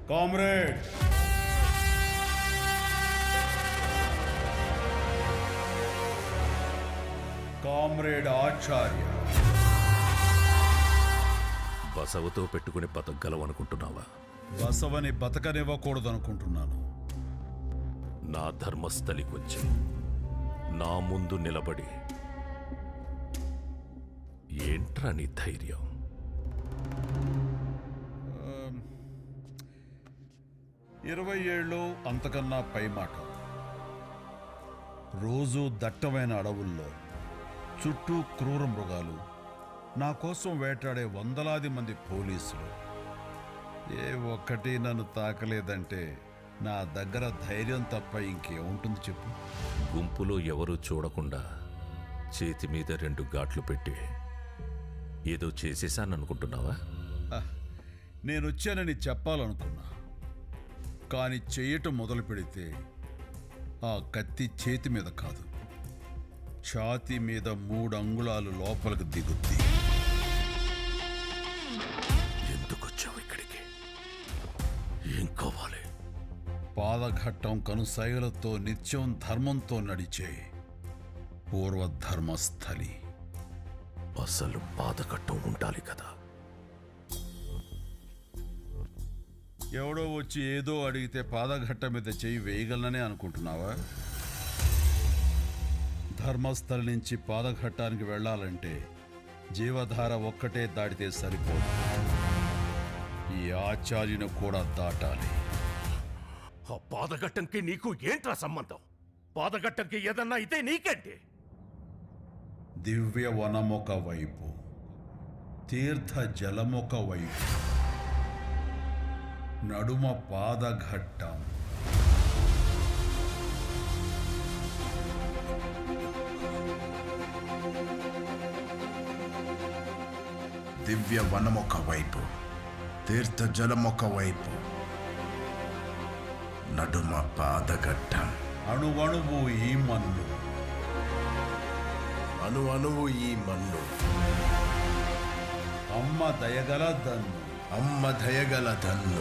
కామ్రేడ్ కామ్రేడ్ ఆచార్య బసవతో పెట్టుకుని బతకగలవనుకుంటున్నావా? బసవని బతకనివ్వకూడదనుకుంటున్నాను. నా ధర్మస్థలికొచ్చి నా ముందు నిలబడి ఏంట్రా నీ ధైర్యం? ఇరవై ఏళ్ళు అంతకన్నా పై మాట. రోజు దట్టమైన అడవుల్లో చుట్టూ క్రూర మృగాలు, నా కోసం వేటాడే వందలాది మంది పోలీసులు. ఏ ఒక్కటి నన్ను తాకలేదంటే నా దగ్గర ధైర్యం తప్ప ఇంకేముంటుంది చెప్పు? గుంపులో ఎవరూ చూడకుండా చేతి మీద రెండు ఘాట్లు పెట్టి ఏదో చేసేశాననుకుంటున్నావా? నేనొచ్చానని చెప్పాలనుకున్నా, కానీ చెయ్యటం మొదలు పెడితే ఆ కత్తి చేతి మీద కాదు, ఛాతీ మీద మూడు అంగుళాలు లోపలికి దిగుద్ది. ఎందుకొచ్చావు ఇక్కడికి? ఏం కావాలి? పాదఘట్టం కనుసైగలతో నిత్యం ధర్మంతో నడిచే పూర్వ ధర్మస్థలి. అసలు పాదఘట్టం ఉండాలి కదా. ఎవడో వచ్చి ఏదో అడిగితే పాదఘట్టం మీద చెయ్యి వేయగలననే అనుకుంటున్నావా? ధర్మస్థలి నుంచి పాదఘట్టానికి వెళ్ళాలంటే జీవధార ఒక్కటే దాటితే సరిపోదు, ఈ ఆచార్యుని కూడా దాటాలి. ఆ పాదఘట్టంకి నీకు ఏంట్రా సంబంధం? పాదఘట్టంకి ఏదన్నా అయితే నీకేంటి? దివ్య వనమొక వైపు, తీర్థ జలమొక వైపు, నడుమ పాదఘట్టం. దివ్య వనమొక వైపు, తీర్థ జలమొక వైపు, నడుమ పాదఘట్టం. అణువణువు ఈ మన్ను, అణు అణువు ఈ మన్ను. అమ్మ దయగల దన్ను, అమ్మ దయగల దన్ను.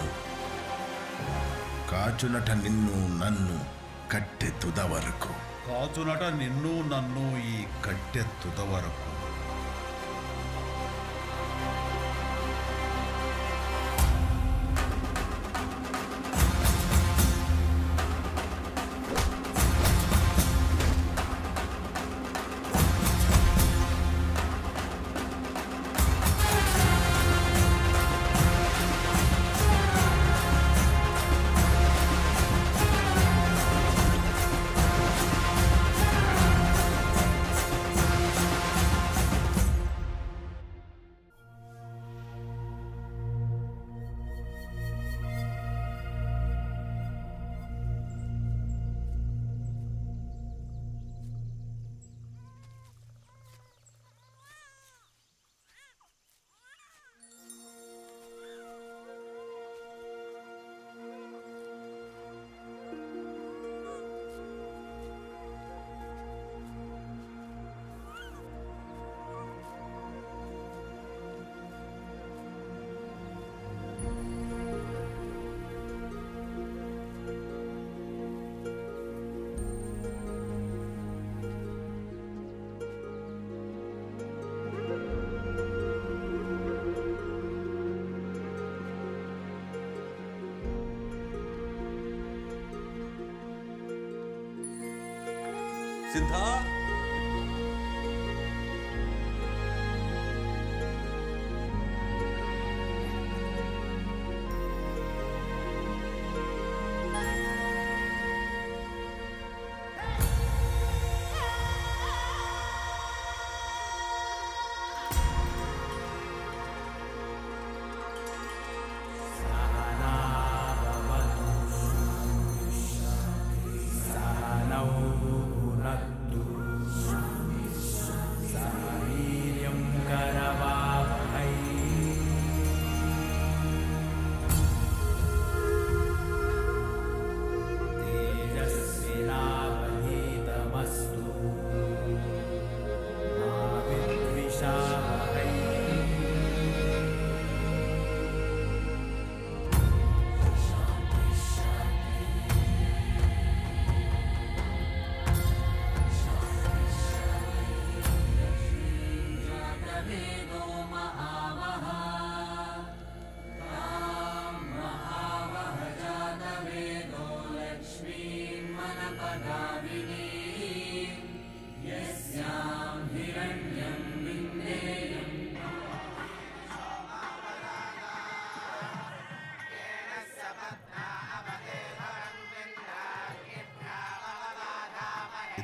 కాచునట నిన్ను నన్ను కట్టె తుద వరకు. కాచునట నిన్ను నన్ను ఈ కట్టె తుద వరకు. సిద్ధా, నవ్వు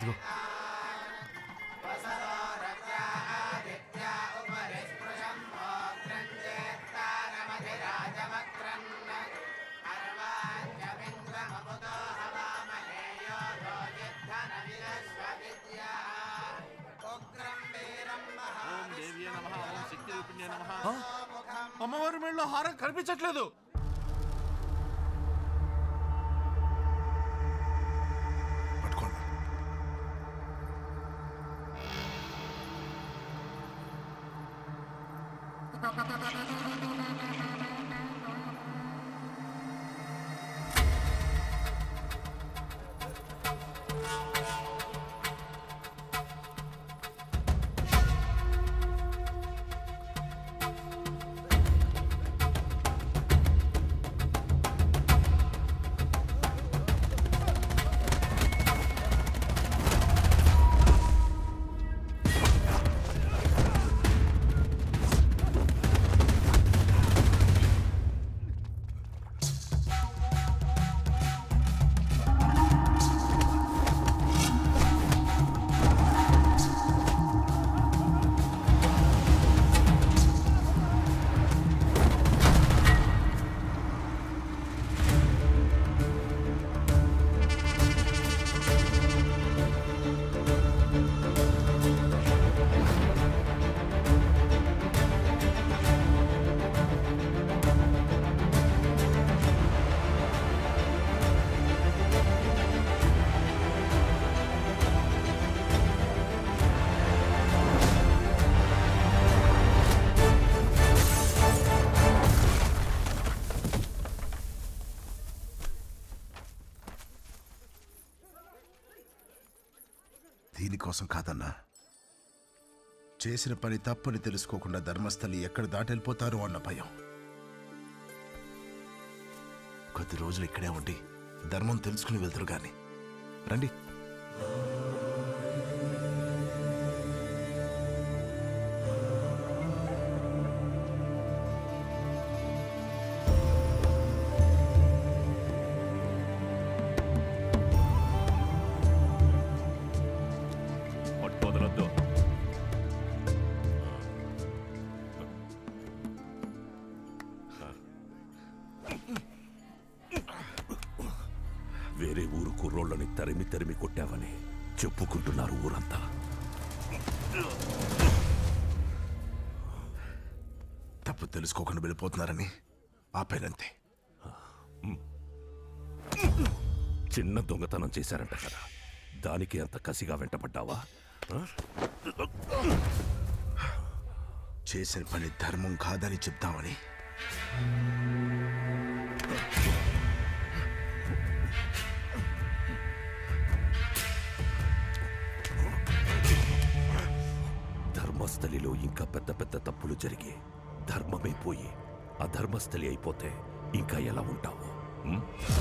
ఇదిగో అమ్మవారి మెళ్ళలో హారం కనిపించట్లేదు. దీనికోసం కాదన్నా, చేసిన పని తప్పని తెలుసుకోకుండా ధర్మస్థలి ఎక్కడ దాటెళ్ళిపోతారో అన్న భయం. కొద్ది రోజులు ఇక్కడే ఉండి ధర్మం తెలుసుకుని వెళ్తారు గాని రండి. వదలొద్దు. వేరే ఊరు కుర్రోళ్ళని తరిమి తరిమి కొట్టావని చెప్పుకుంటున్నారు ఊరంతా. తప్పు తెలుసుకోకుండా వెళ్ళిపోతున్నారని ఆపేనంతే. చిన్న దొంగతనం చేశారంట కదా, దానికి అంత కసిగా వెంటపడ్డావా? చేసిన పని ధర్మం కాదని చెప్తామని. ధర్మస్థలిలో ఇంకా పెద్ద పెద్ద తప్పులు జరిగి ధర్మమే పోయి అధర్మస్థలి అయిపోతే ఇంకా ఎలా ఉంటావు? ఉం?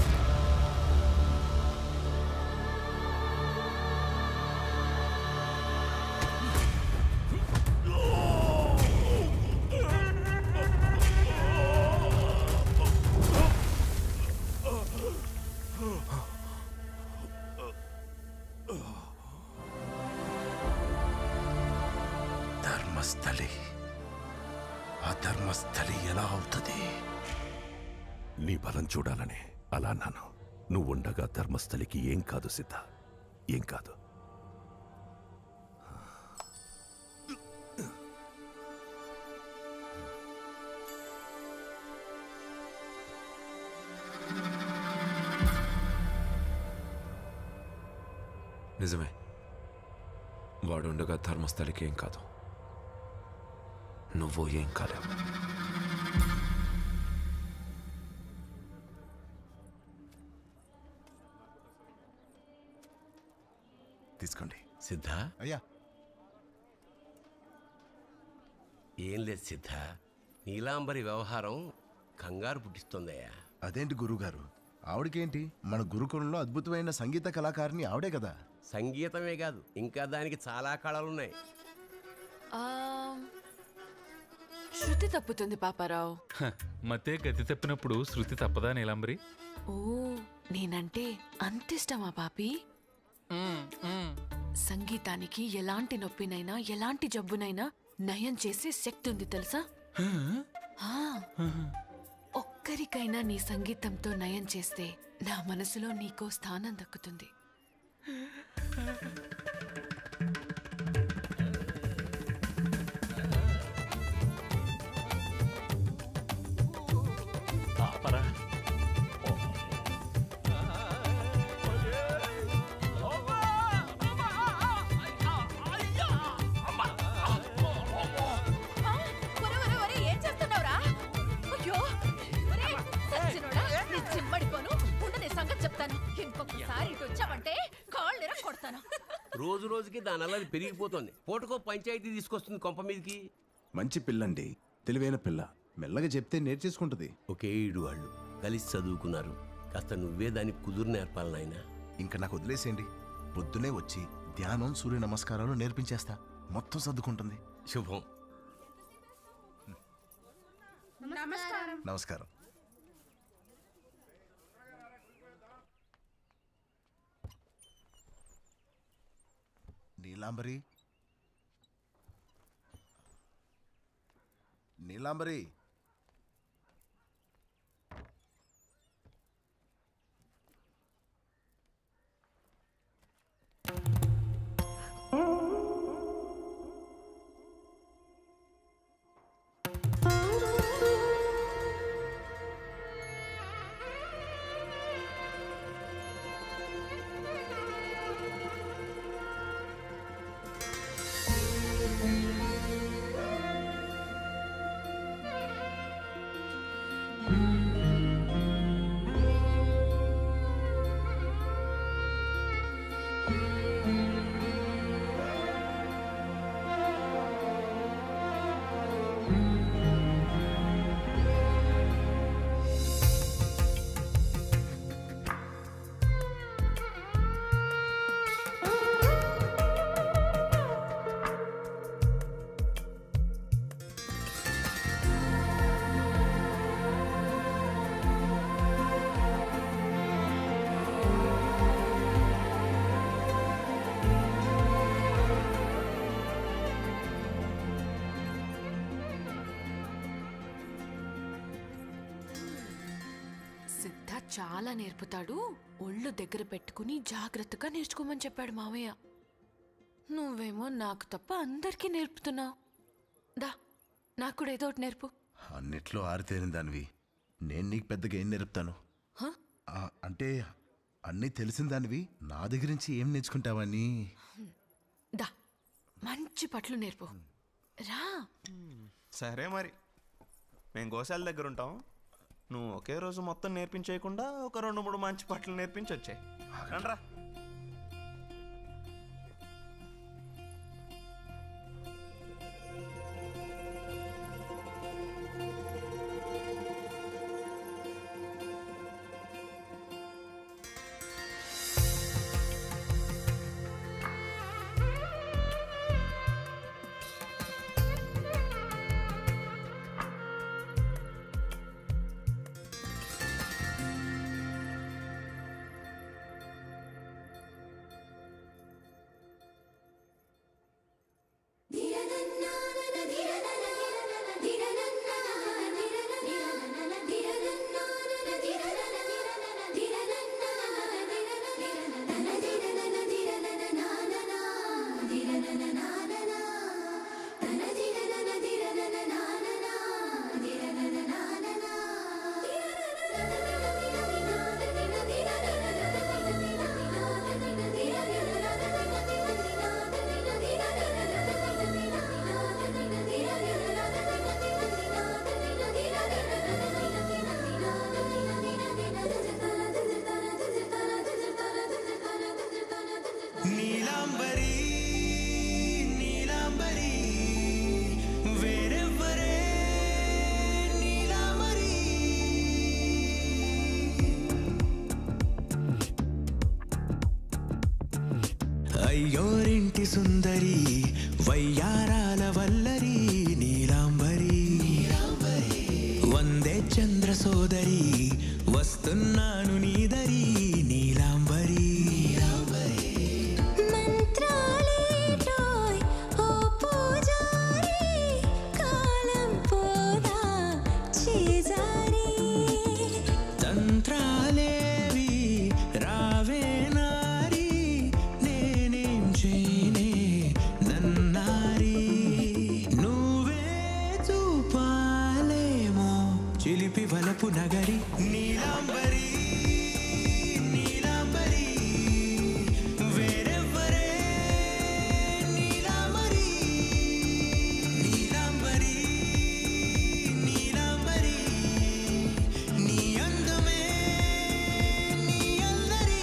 ధర్మస్థలి అధర్మస్థలి ఎలా అవుతుంది? నీ బలం చూడాలని అలా నాను. నువ్వుండగా ధర్మస్థలికి ఏం కాదు సిద్ధ, ఏం కాదు. నిజమే, వాడుండగా ధర్మస్థలికి ఏం కాదు, నువ్వు ఏం కాలేవు. తీసుకోండి. సిద్ధ, అయ్యా. ఏం లేదు సిద్ధ, నీలాంబరి వ్యవహారం కంగారు పుట్టిస్తుందయ్యా. అదేంటి గురుగారు, ఆవిడకేంటి? మన గురుకులంలో అద్భుతమైన సంగీత కళాకారిణి ఆవిడే కదా. సంగీతమే కాదు, ఇంకా దానికి చాలా కళలున్నాయి. శృతి తప్పుతుంది పాపారావు. మతే గతి తప్పినప్పుడు శృతి తప్పదా నీలాంబరి? ఓ, నేనంటే అంత ఇష్టమా పాపి? సంగీతానికి ఎలాంటి నొప్పినైనా ఎలాంటి జబ్బునైనా నయం చేసే శక్తి ఉంది తెలుసా? ఆ, ఒక్కరికైనా నీ సంగీతంతో నయం చేస్తే నా మనసులో నీకో స్థానం దక్కుతుంది. రోజు రోజుకి దాని అల్లరి పెరిగిపోతుంది. పూటకో పంచాయతీ తీసుకొస్తుంది కొంప మీదకి. మంచి పిల్లండి, తెలివైన పిల్ల. మెల్లగా చెప్తే నేర్చేసుకుంటది. ఒకే ఈడు వాళ్ళు కలిసి చదువుకున్నారు. కాస్త నువ్వే దానికి కుదురు నేర్పాలి నాయనా. ఇంకా నాకు వదిలేసేయండి. పొద్దునే వచ్చి ధ్యానం, సూర్య నమస్కారాలు నేర్పించేస్తా. మొత్తం సర్దుకుంటుంది. శుభం. నమస్కారం. నమస్కారం. నీలాంబరి, నీలాంబరి, చాలా నేర్పుతాడు. ఒళ్ళు దగ్గర పెట్టుకుని జాగ్రత్తగా నేర్చుకోమని చెప్పాడు మావయ్య. నువ్వేమో నాకు తప్ప అందరికీ నేర్పుతున్నావు. దా, నాకు కూడా ఏదో ఒకటి నేర్పు. అన్నిట్లో ఆరితేరిన దానివి. నేను నీకు పెద్దగా ఏం నేర్పుతాను? ఆ, అంటే అన్నీ తెలిసిన దానివి నా దగ్గర నుంచి ఏం నేర్చుకుంటావని. దా, మంచి పట్లు నేర్పు. రా. సరే మరి, మేము గోశాల దగ్గర ఉంటాం. నువ్వు ఒకే రోజు మొత్తం నేర్పించేయకుండా ఒక రెండు మూడు మంచి పట్లు నేర్పించి వచ్చాయి. రండ్రా. అయ్యోరింటి సుందరి వయ్యారాల వల్లరి నీలాంబరి, వందే చంద్ర సోదరి వస్తున్నాను నీదరి నీలాంబరి. చిలిపి వలపు నగరి నీలాంబరి నీలాంబరి వేరెవ్వరే నీలాంబరి నీలాంబరి నీలాంబరి నీ అందమే నీ అల్లరి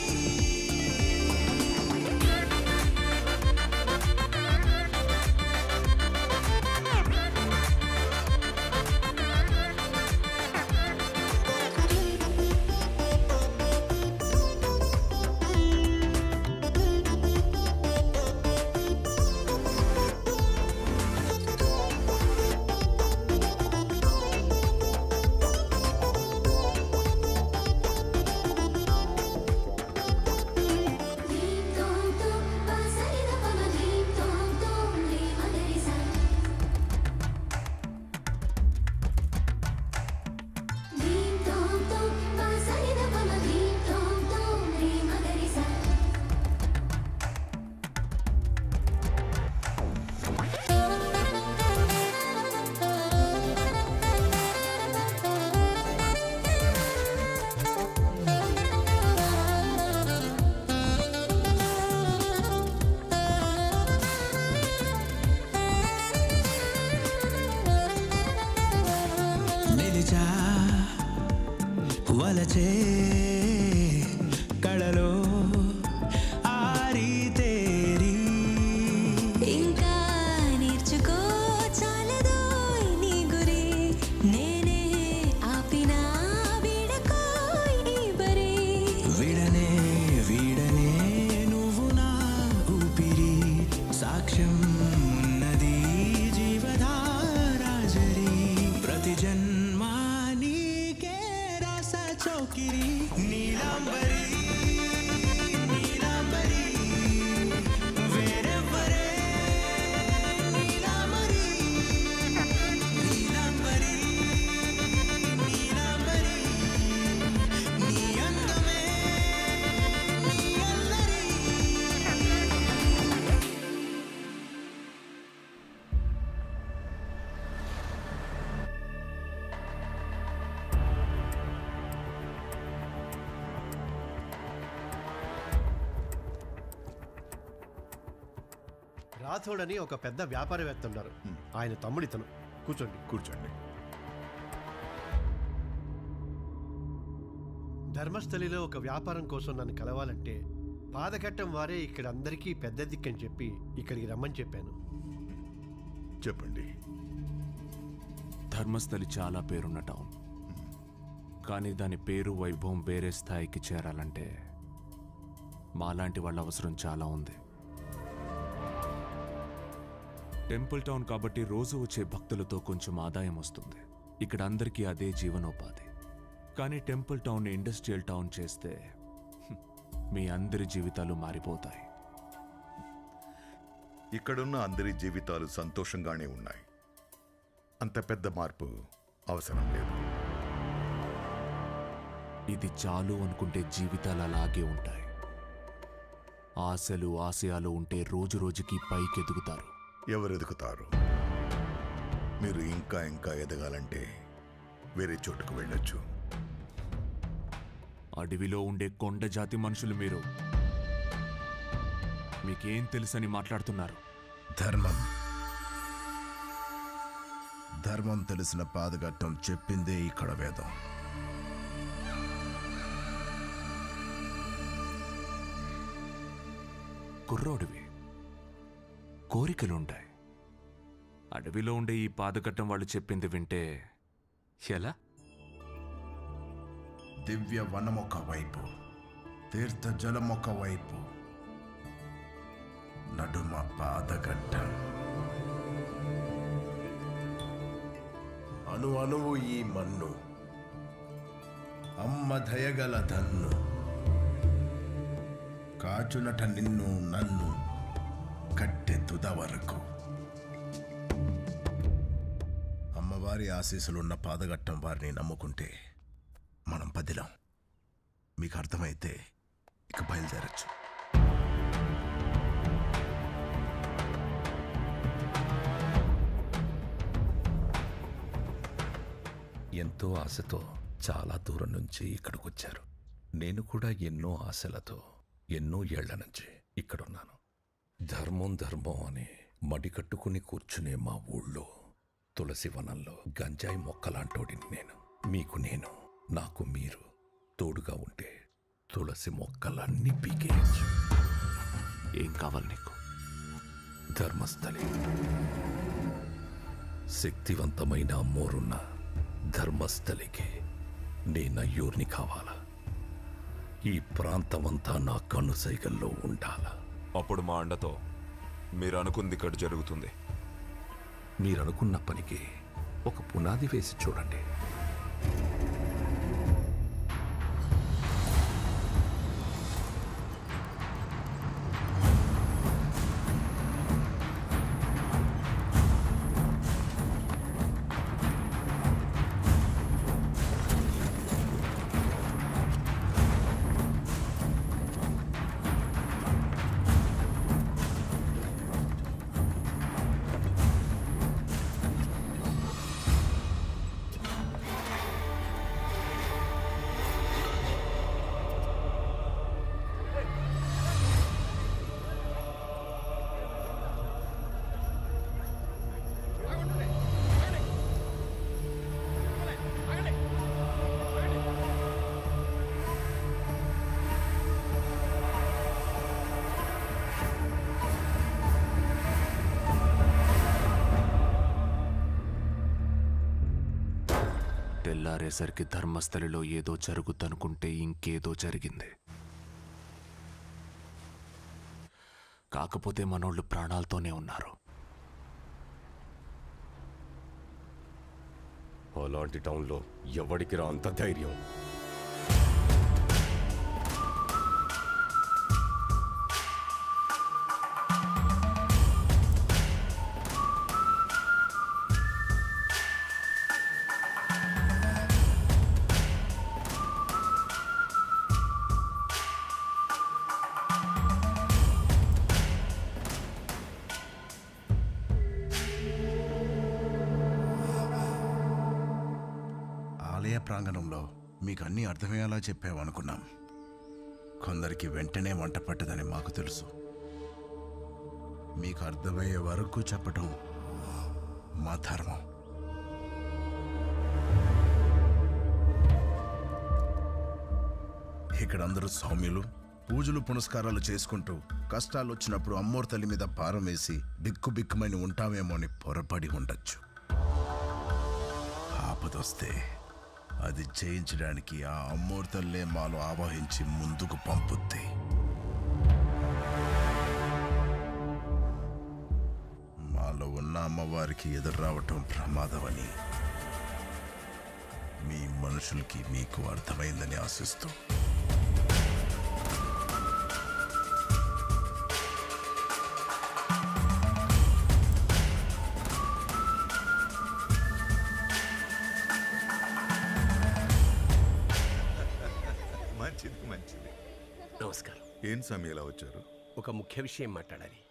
నిలిచా వలచే కళలో ఆరి తేరి ఇంకా నేర్చుకో చాలదో నీ గురి నేనే ఆపినా వీడకో ఈ బరి విడనే వీడనే నువ్వు నా ఊపిరి సాక్ష్యం ఉన్నది జీవధారాజరి ప్రతి జన్మా నీకే రస చౌకిరి నీలాంబరి నీలాంబరి వేరెవ్వరే నీలాంబరి నీలాంబరి నీలాంబరి నీ అందమే నీ అల్లరి రాథోడ్ అని ఒక పెద్ద వ్యాపారవేత్త ఉన్నారు. ఆయన తమ్ముడితను. కూర్చోండి కూర్చోండి. ధర్మస్థలిలో ఒక వ్యాపారం కోసం నన్ను కలవాలంటే పాదఘట్టం వారే ఇక్కడ అందరికీ పెద్ద దిక్కని చెప్పి ఇక్కడికి రమ్మని చెప్పాను. చెప్పండి. ధర్మస్థలి చాలా పేరున్న టౌన్, కానీ దాని పేరు వైభవం వేరే స్థాయికి చేరాలంటే మాలాంటి వాళ్ళ అవసరం చాలా ఉంది. టెంపుల్ టౌన్ కాబట్టి రోజు వచ్చే భక్తులతో కొంచెం ఆదాయం వస్తుంది. ఇక్కడ అందరికీ అదే జీవనోపాధి. కానీ టెంపుల్ టౌన్ ఇండస్ట్రియల్ టౌన్ చేస్తే హ్మ్, మీ అందరి జీవితాలు మారిపోతాయి. ఇక్కడున్న అందరి జీవితాలు సంతోషంగానే ఉన్నాయి. అంత పెద్ద మార్పు అవసరం లేదు. ఇది చాలు అనుకుంటే జీవితాలు అలాగే ఉంటాయి. ఆశలు ఆశయాలు ఉంటే రోజు రోజుకి పైకి ఎదుగుతారు. ఎవరు ఎదుగుతారు? మీరు ఇంకా ఇంకా ఎదగాలంటే వేరే చోటుకు వెళ్ళొచ్చు. అడవిలో ఉండే కొండ జాతి మనుషులు మీరు. మీకేం తెలుసని మాట్లాడుతున్నారు? ధర్మం ధర్మం తెలిసిన పాదఘట్టం చెప్పిందే ఇక్కడ వేదం. కుర్రోడివి, కోరికలుంటాయి. అడవిలో ఉండే ఈ పాదఘట్టం వాళ్ళు చెప్పింది వింటే ఎలా? దివ్య వనమొక వైపు, తీర్థ జలమొక వైపు, నడుమ పాదఘట్టం. అణు అణువు ఈ మన్ను, అమ్మ దయగల దన్ను, కాచునట నిన్ను నన్ను కట్టె తుద వరకు. అమ్మవారి ఆశీస్సులున్న పాదఘట్టం వారిని నమ్ముకుంటే మనం పదిలం. మీకు అర్థమైతే ఇక బయలుదేరచ్చు. ఎంతో ఆశతో చాలా దూరం నుంచి ఇక్కడికి వచ్చారు. నేను కూడా ఎన్నో ఆశలతో ఎన్నో ఏళ్ల నుంచి ఇక్కడున్నాను. ధర్మం ధర్మం అని మడి కట్టుకుని కూర్చునే మా ఊళ్ళో తులసి వనంలో గంజాయి మొక్కలాంటోడిని నేను. మీకు నేను, నాకు మీరు తోడుగా ఉంటే తులసి మొక్కలన్నీ పీకేయచ్చు. ఏం కావాలి నీకు? ధర్మస్థలి. శక్తివంతమైన అమ్మోరున్న ధర్మస్థలికి నేనయ్యూర్ని కావాలా? ఈ ప్రాంతమంతా నా కన్ను సైగల్లో ఉండాలా? అప్పుడు మా అండతో మీరు అనుకుంది ఇక్కడ జరుగుతుంది. మీరనుకున్న పనికి ఒక పునాది వేసి చూడండి. తెల్లారేసరికి ధర్మస్థలిలో ఏదో జరుగుద్దనుకుంటే ఇంకేదో జరిగింది. కాకపోతే మనోళ్ళు ప్రాణాలతోనే ఉన్నారు. అలాంటి టౌన్లో ఎవడికి రా అంత ధైర్యం? ఆలయ ప్రాంగణంలో మీకు అన్నీ అర్థమయ్యేలా చెప్పామనుకున్నాం. కొందరికి వెంటనే వంట పట్టదని మాకు తెలుసు. మీకు అర్థమయ్యే వరకు చెప్పటం మా ధర్మం. ఇక్కడ అందరూ సౌమ్యులు, పూజలు పునస్కారాలు చేసుకుంటూ కష్టాలు వచ్చినప్పుడు అమ్మోరు తల్లి మీద భారం వేసి బిక్కు బిక్కుమని ఉంటామేమో అని పొరపడి ఉండొచ్చు. ఆపదొస్తే అది చేయించడానికి ఆ అమ్మోరు తల్లే మాలో ఆవాహించి ముందుకు పంపుద్ది. మాలో ఉన్న అమ్మవారికి ఎదురు రావటం ప్రమాదమని మీ మనుషులకి మీకు అర్థమైందని ఆశిస్తూ మంచిది మంచిది. నమస్కారం. ఏం స్వామి ఎలా వచ్చారు? ఒక ముఖ్య విషయం మాట్లాడాలి.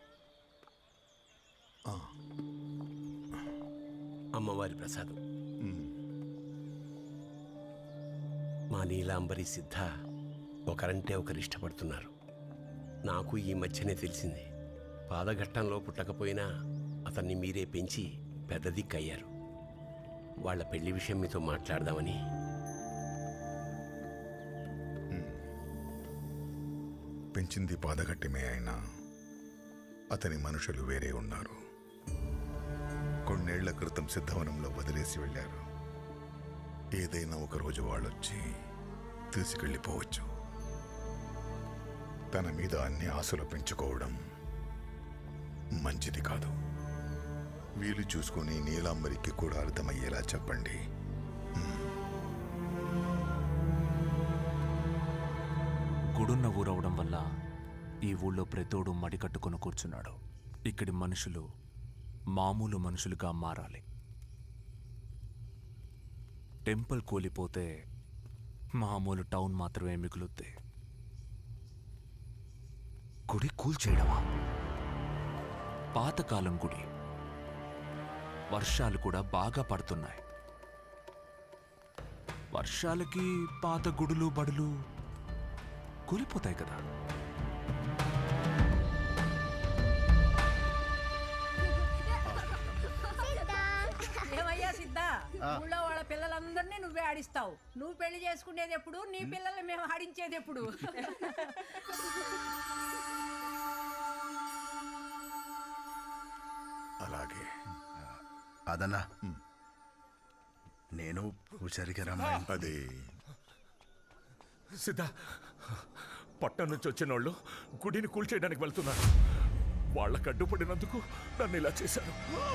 అమ్మవారి ప్రసాదం. మా నీలాంబరి సిద్ధ ఒకరంటే ఒకరు ఇష్టపడుతున్నారు. నాకు ఈ మధ్యనే తెలిసింది. పాదఘట్టంలో పుట్టకపోయినా అతన్ని మీరే పెంచి పెద్ద దిక్కయ్యారు. వాళ్ళ పెళ్లి విషయం మీతో మాట్లాడదామని. పెంచింది పాదగట్టమే అయినా అతని మనుషులు వేరే ఉన్నారు. కొన్నేళ్ల క్రితం సిద్ధవనంలో వదిలేసి వెళ్ళారు. ఏదైనా ఒకరోజు వాళ్ళొచ్చి తీసుకెళ్ళిపోవచ్చు. తన మీద అన్ని ఆశలు పెంచుకోవడం మంచిది కాదు. వీలు చూసుకుని నీలాంబరికి కూడా అర్థమయ్యేలా చెప్పండి. గుడున్న ఊరవడం వల్ల ఈ ఊళ్ళో ప్రతోడు మడికట్టుకొని కూర్చున్నాడు. ఇక్కడి మనుషులు మామూలు మనుషులుగా మారాలి. టెంపుల్ కూలిపోతే మామూలు టౌన్ మాత్రమే మిగులుద్ది. గుడి కూల్చేయడమా? పాతకాలం గుడి. వర్షాలు కూడా బాగా పడుతున్నాయి. వర్షాలకి పాత గుడులు బడులు కూలిపోతాయి కదా. ఏమయ్యా సిద్ధ, ఆ. ఊళ్ళో వాళ్ళ పిల్లలందరినీ నువ్వే ఆడిస్తావు. నువ్వు పెళ్లి చేసుకునేది ఎప్పుడు, నీ పిల్లల్ని మేము ఆడించేది ఎప్పుడు? అలాగే అదన్నా నేను పూజారికి రమ్మాయి. అది సిద్ధ, పట్టణం నుంచి వచ్చిన వాళ్ళు గుడిని కూల్చేయడానికి వెళ్తున్నారు. వాళ్ళకు అడ్డుపడినందుకు నన్ను ఇలా చేశారు.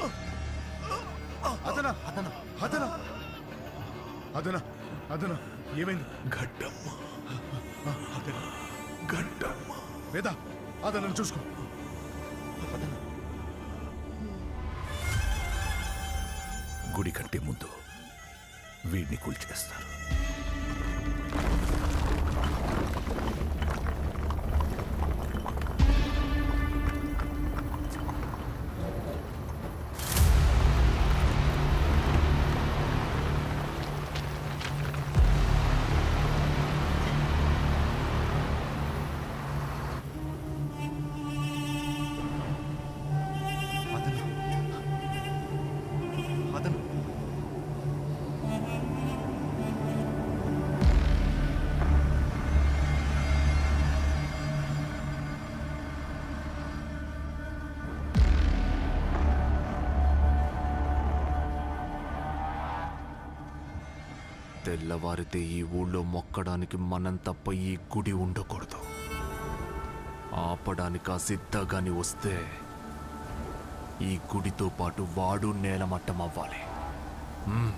అదనా అదనా అదనా అదనా అదనా ఏమైంది? గడ్డమ్మ అదనా గడ్డమ్మ. వేద అదనను చూసుకో. గుడి కంటే ముందు వీడిని కూల్చేస్తారు. తెల్లవారితే ఈ ఊళ్ళో మొక్కడానికి మనం తప్ప ఈ గుడి ఉండకూడదు. ఆపడానికి ఆ సిద్ధగాని వస్తే ఈ గుడితో పాటు వాడు నేలమట్టం అవ్వాలి. మ్మ్.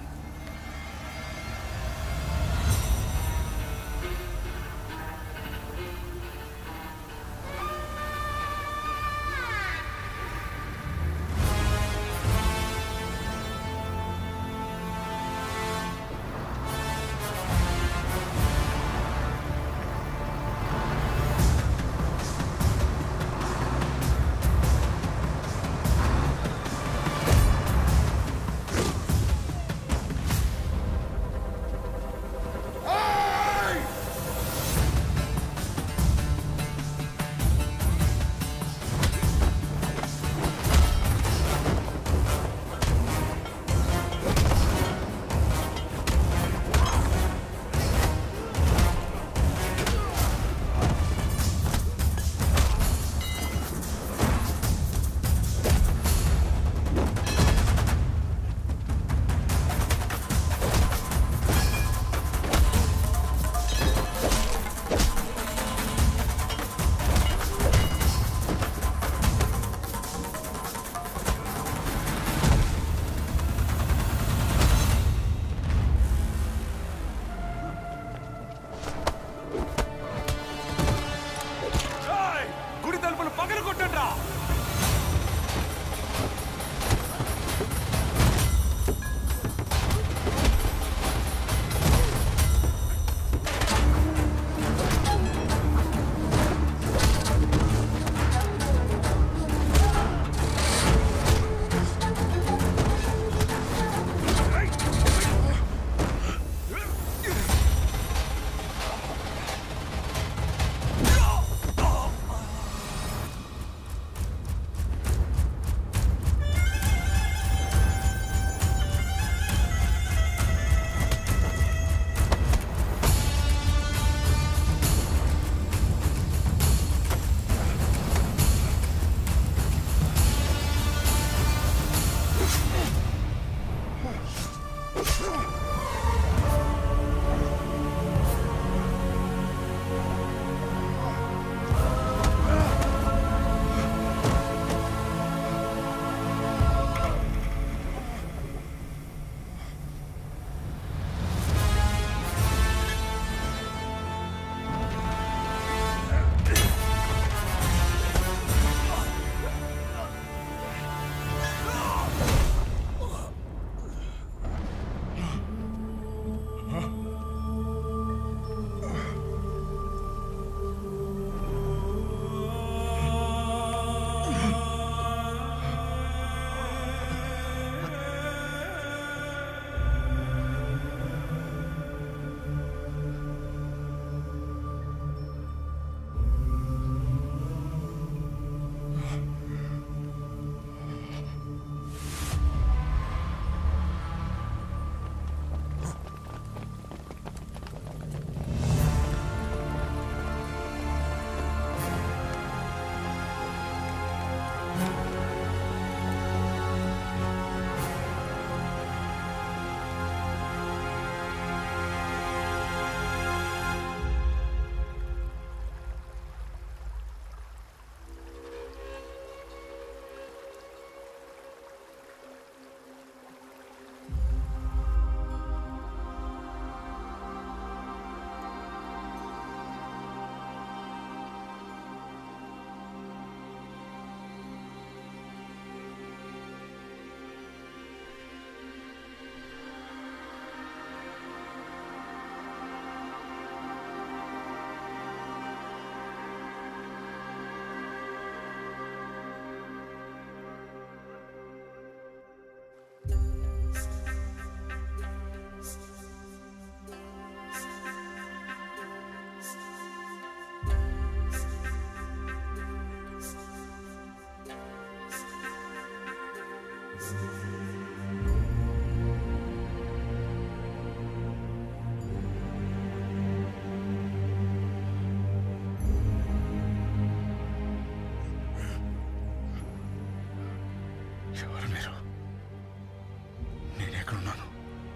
ఎవరు మీరు? నేనెక్కడున్నాను?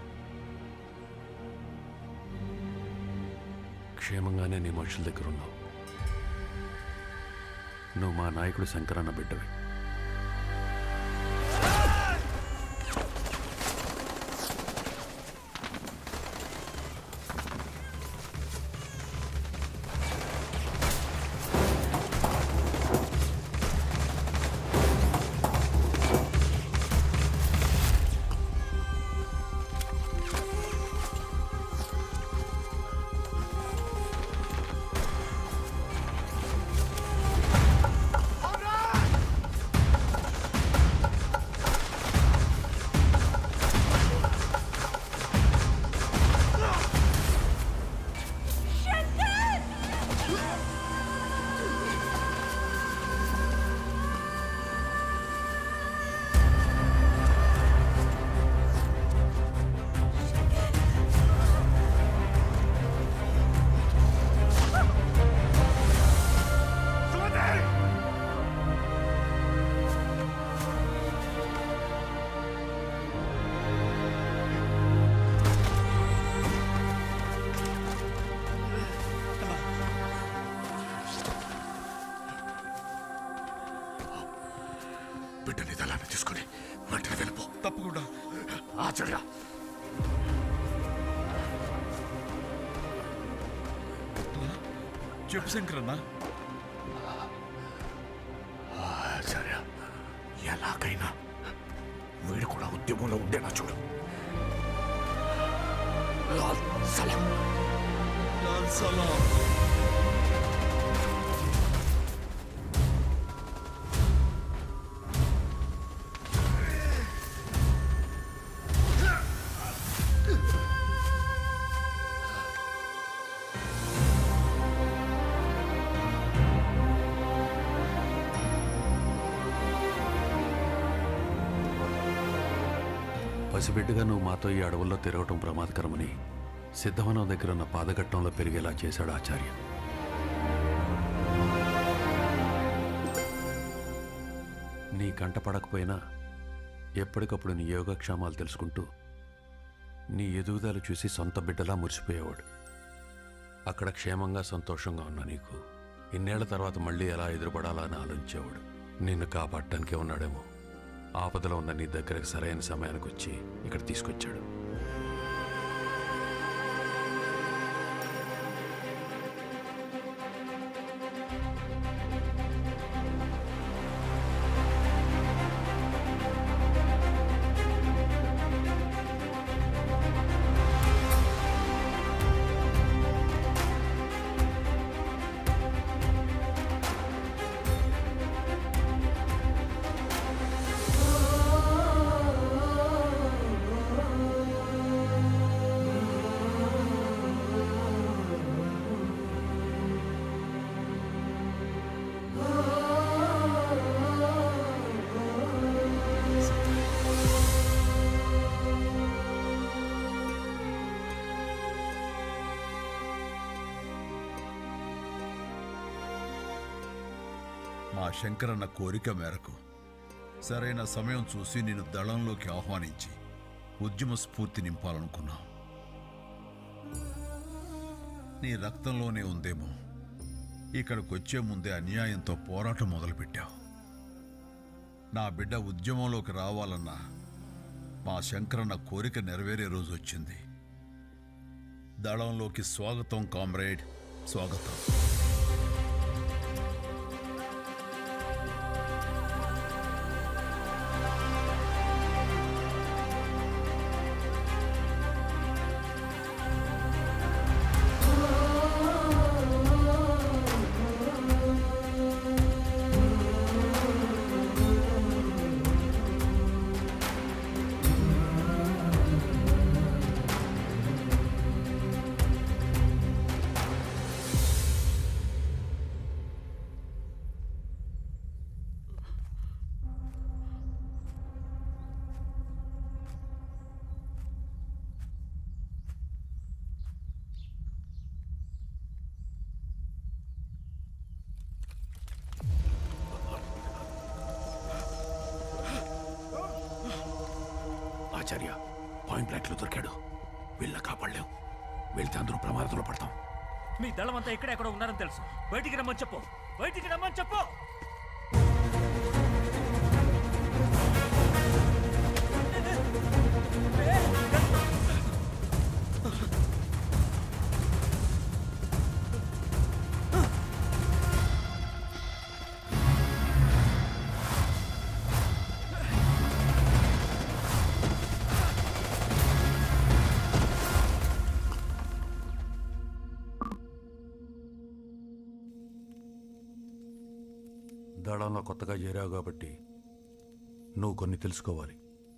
క్షేమంగానే నీ మనుషుల దగ్గర ఉన్నావు. నువ్వు మా నాయకుడు శంకరన్న బిడ్డవి. బిడ్డని దళాన్ని తీసుకుని వెంటనే వెళ్ళిపో. తప్పకుండా ఆచార్య. చెప్పు శంకరన్న. ఆచార్య, ఎలాగైనా వీడు కూడా ఉద్యమంలో ఉండేనా చూడు. లాల్ సలాం. లాల్ సలాం. పసిబిడ్డగా నువ్వు మాతో ఈ అడవుల్లో తిరగటం ప్రమాదకరమని సిద్ధవనం దగ్గర ఉన్న పాదఘట్టంలో పెరిగేలా చేశాడు ఆచార్య. నీ కంట పడకపోయినా ఎప్పటికప్పుడు నీ యోగక్షేమాలు తెలుసుకుంటూ నీ ఎదుగుదల చూసి సొంత బిడ్డలా మురిసిపోయేవాడు. అక్కడ క్షేమంగా సంతోషంగా ఉన్న నీకు ఇన్నేళ్ల తర్వాత మళ్ళీ ఎలా ఎదురుపడాలా అని ఆలోచించేవాడు. నిన్ను కాపాడటానికే ఉన్నాడేమో. ఆపదలో ఉన్న నీ దగ్గరకు సరైన సమయానికి వచ్చి ఇక్కడ తీసుకొచ్చాడు. మా శంకరన్న కోరిక మేరకు సరైన సమయం చూసి నేను దళంలోకి ఆహ్వానించి ఉద్యమ స్ఫూర్తి నింపాలనుకున్నా. నీ రక్తంలోనే ఉందేమో. ఇక్కడికి వచ్చే ముందే అన్యాయంతో పోరాటం మొదలుపెట్టావు. నా బిడ్డ ఉద్యమంలోకి రావాలన్నా మా శంకరన్న కోరిక నెరవేరే రోజు వచ్చింది. దళంలోకి స్వాగతం కామ్రేడ్, స్వాగతం. ఆచార్య పాయింట్ బ్లాంక్లో దొరికాడు. వీళ్ళని కాపాడలేం. వెళ్తే అందరూ ప్రమాదంలో పడతాం. మీ దళం అంతా ఎక్కడెక్కడ ఉన్నారని తెలుసు. బయటికి రమ్మని చెప్పు. బయటికి రమ్మని చెప్పు. దళంలో కొత్తగా చేరావు కాబట్టి నువ్వు కొన్ని తెలుసుకోవాలి.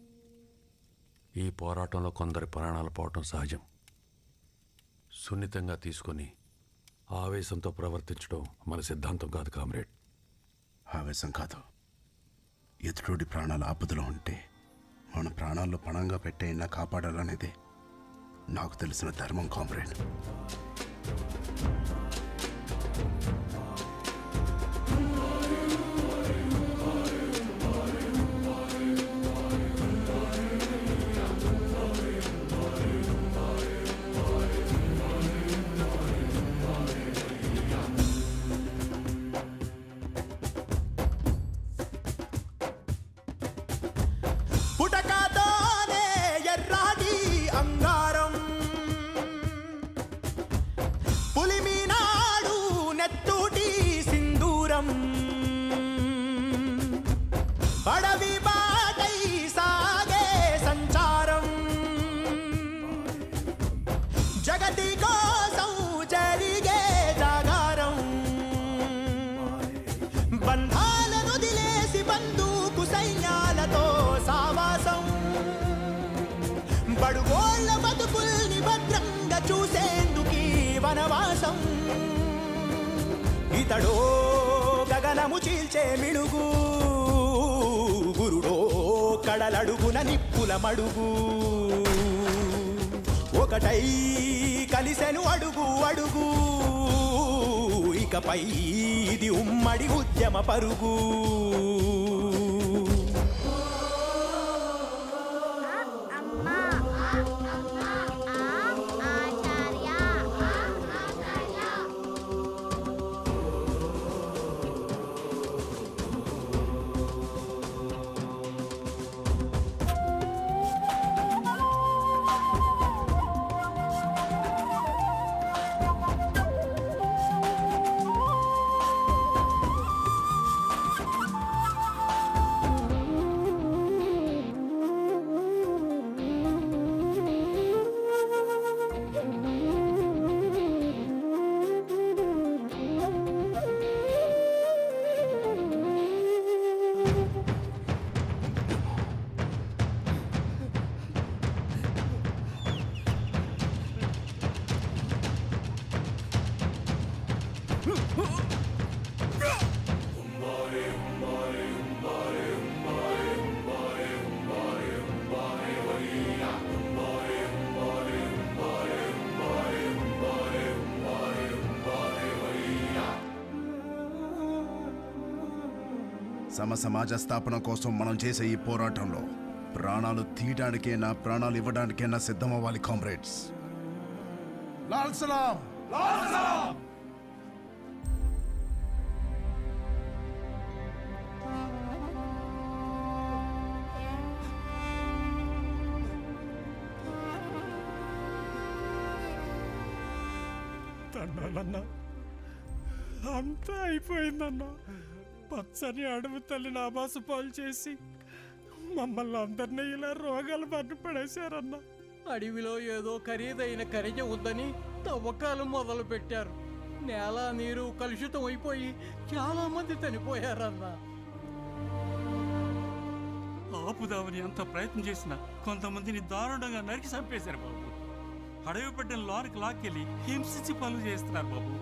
ఈ పోరాటంలో కొందరి ప్రాణాలు పోవటం సహజం. సున్నితంగా తీసుకొని ఆవేశంతో ప్రవర్తించడం మన సిద్ధాంతం కాదు కామ్రేడ్. ఆవేశం కాదు, ఎదుటోడి ప్రాణాలు ఆపదలో ఉంటే మన ప్రాణాల్లో పణంగా పెట్టైనా కాపాడాలనేదే నాకు తెలిసిన ధర్మం కామ్రేడ్. పుటకాతోనే ఎర్రాటి అంగారం, పులిమినాడు నెత్తూటి సింధూరం, పడవి బాటై సాగే సంచారం, జగతి కోసం జరిగే జాగారం, బంధాలను దిలేసి బందూకు సైన్యాలతో సావాసం, బడుగోళ్ళ బతుకుల్ని భద్రంగా చూసేందుకీ వనవాసం. ఇతడో గగనము చీల్చే మిడుగు, గురుడో కడలడుగున నిప్పుల మడుగు, ఒకటై కలిసెను అడుగు అడుగు, ఇకపై ఇది ఉమ్మడి ఉద్యమ పరుగు. సమ సమాజ స్థాపన కోసం మనం చేసే ఈ పోరాటంలో ప్రాణాలు తీయడానికైనా ప్రాణాలు ఇవ్వడానికైనా సిద్ధమవ్వాలి కామ్రేడ్స్. లాల్ సలాం, లాల్ సలాం. తండ్రులన్నా అంతా అయిపోయిందన్నా. పచ్చని అడవి తల్లిని ఆబాసు పాలు చేసి మమ్మల్ని అందరినీ ఇలా రోగాలు బారిన పడేశారన్నా. అడవిలో ఏదో ఖరీదైన ఖనిజం ఉందని తవ్వకాలు మొదలు పెట్టారు. నేల నీరు కలుషితం అయిపోయి చాలా మంది చనిపోయారన్నా. ఆపుదామని ఎంత ప్రయత్నం చేసినా కొంతమందిని దారుణంగా నరికి చంపేశారు బాబు. అడవి పట్టిన లోనికి లాక్కెళ్ళి హింసించి పనులు చేస్తున్నారు బాబు.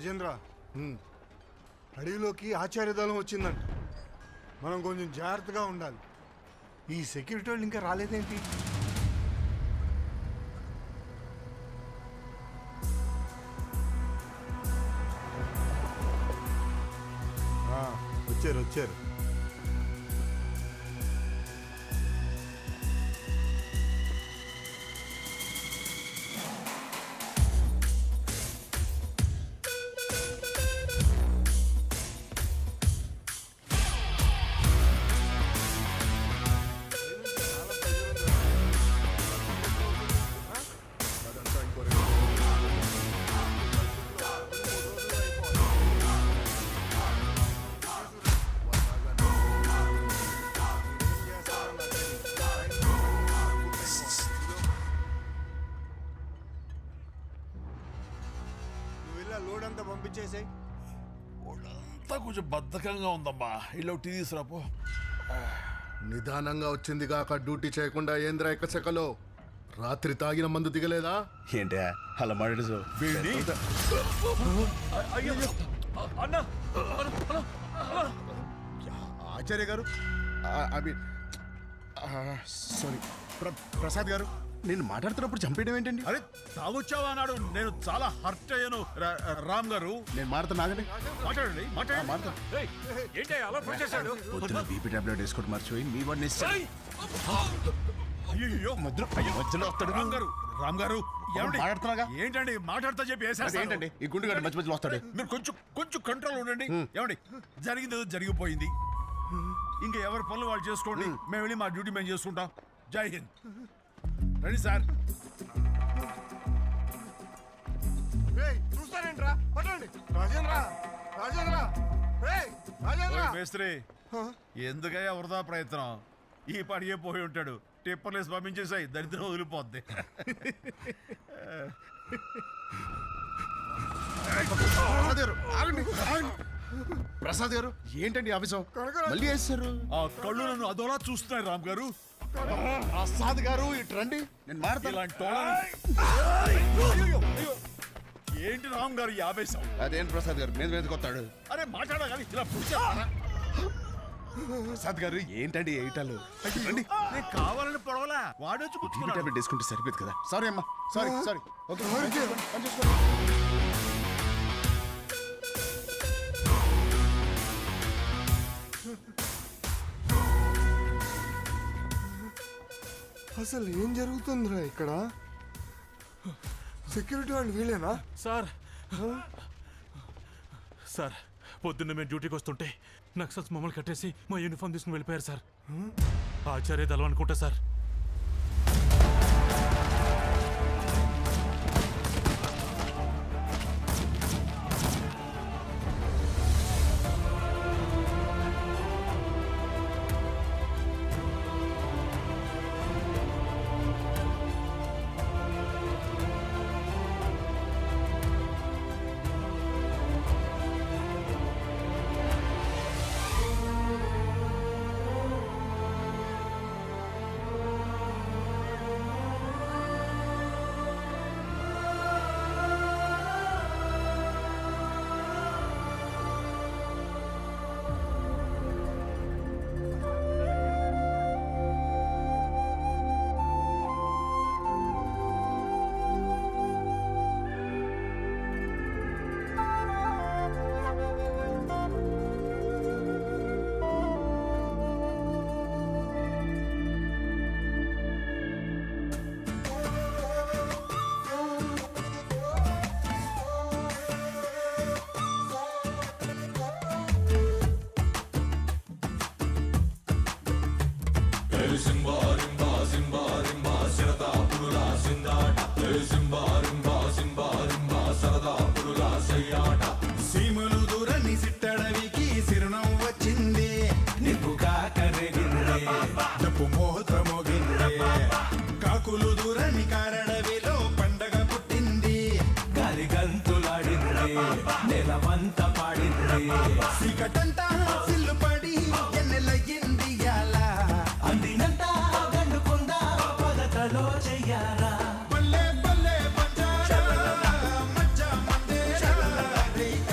రాజేంద్ర అడవిలోకి ఆచార్య దళం వచ్చిందంట. మనం కొంచెం జాగ్రత్తగా ఉండాలి. ఈ సెక్యూరిటీ వాళ్ళు ఇంకా రాలేదేంటి? వచ్చారు వచ్చారు లోడ్ అంతా పంపించేసాయి. అంతా కొంచెం బద్ధకంగా ఉందమ్మా. ఇలా టీ తీసుకురాపో. నిదానంగా వచ్చింది కాక డ్యూటీ చేయకుండా ఏంద్రా ఎక్కచెక్కలో రాత్రి తాగిన మందు దిగలేదా? ఏంటి అలా మాట్లాడు? ఆచార్య గారు, అవి సారీ ప్రసాద్ గారు, నేను మాట్లాడుతున్నప్పుడు చంపేయడం ఏంటండి? అరే తాగొచ్చావా అన్నాడు. నేను చాలా హర్ట్ అయ్యాను. రామ్ గారు నేను మాట్లాడుతున్నా, ఆగండి. మాట్లాడండి మాట్లాడండి. పొద్దున బీపీ టాబ్లెట్ వేసుకోవడం మర్చిపోయి మీ వాడిని అయ్యో మధ్యలో మధ్యలో వస్తాడు. రామ్ గారు రామ్ గారు మాట్లాడుతున్నాగా. ఏంటండి మాట్లాడుతా చెప్పి ఏంటండి ఈ గుండు గడ్డ మధ్య మధ్యలో వస్తాడు. మీరు కొంచెం కొంచెం కంట్రోల్ ఉండండి. ఏమండి జరిగింది ఏదో జరిగిపోయింది. ఇంకా ఎవరి పనులు వాళ్ళు చేసుకోండి. మేము వెళ్ళి మా డ్యూటీ మేము చేసుకుంటాం. జై హింద్. రండి సార్. చూస్తారేంట్రా? పట్టండి. రాజేంద్ర రాజేంద్ర రాజేంద్ర మేస్త్రి, ఎందుకయ్యా వృధా ప్రయత్నం? ఈ పడిగే పోయి ఉంటాడు. టిప్పర్లేసి పంపించేసాయి. దరిద్రం వదిలిపోద్ది. ప్రసాద్ గారు ఏంటండి ఆఫీసం మళ్ళీ వేస్తారు? ఆ కళ్ళు నన్ను అదోలా చూస్తున్నాయి. రామ్ గారు ప్రసాద్ గారు ఇటు రండి. నేను మాట్లాడతాను. ఏంటి రామ్ గారు ఈ ఆవేశం? అదేంటి ప్రసాద్ గారు మీద మీదకి వస్తాడు? అరే మాట్లాడగాలి ఇలా ప్రసాద్ గారు ఏంటండి ఏటాలు? నేను కావాలని పొడవలా. వాడు వచ్చి కూర్చుని టాబ్లెట్ వేసుకుంటే సరిపోదు కదా. సారీ అమ్మా, సారీ సారీ. ఓకే అసలు ఏం జరుగుతుందిరా ఇక్కడ? సెక్యూరిటీ వాళ్ళు వీళ్ళేనా? సార్ సార్ పొద్దున్న మేము డ్యూటీకి వస్తుంటే నక్సల్స్ మమ్మల్ని కట్టేసి మా యూనిఫామ్ తీసుకుని వెళ్ళిపోయారు సార్. ఆచార్య దళం అనుకుంటా సార్. సీమలు దూరని సిట్టడవికి సిరునం వచ్చింది. నిప్పుగా కరిగింది, డప్పు మోత మోగింది. కాకులు దూరని కారడవిలో పండగ పుట్టింది. గాలి గంతులాడింది, నెలవంత పాడింది. సిగటంతా సిల్లు పడి ఎన్నెలయ్యింది యాల. అందినంత గండుకుందా పగతలో చెయ్యాలా. బల్లే బల్లే పంచారా మచ్చ మందేరా.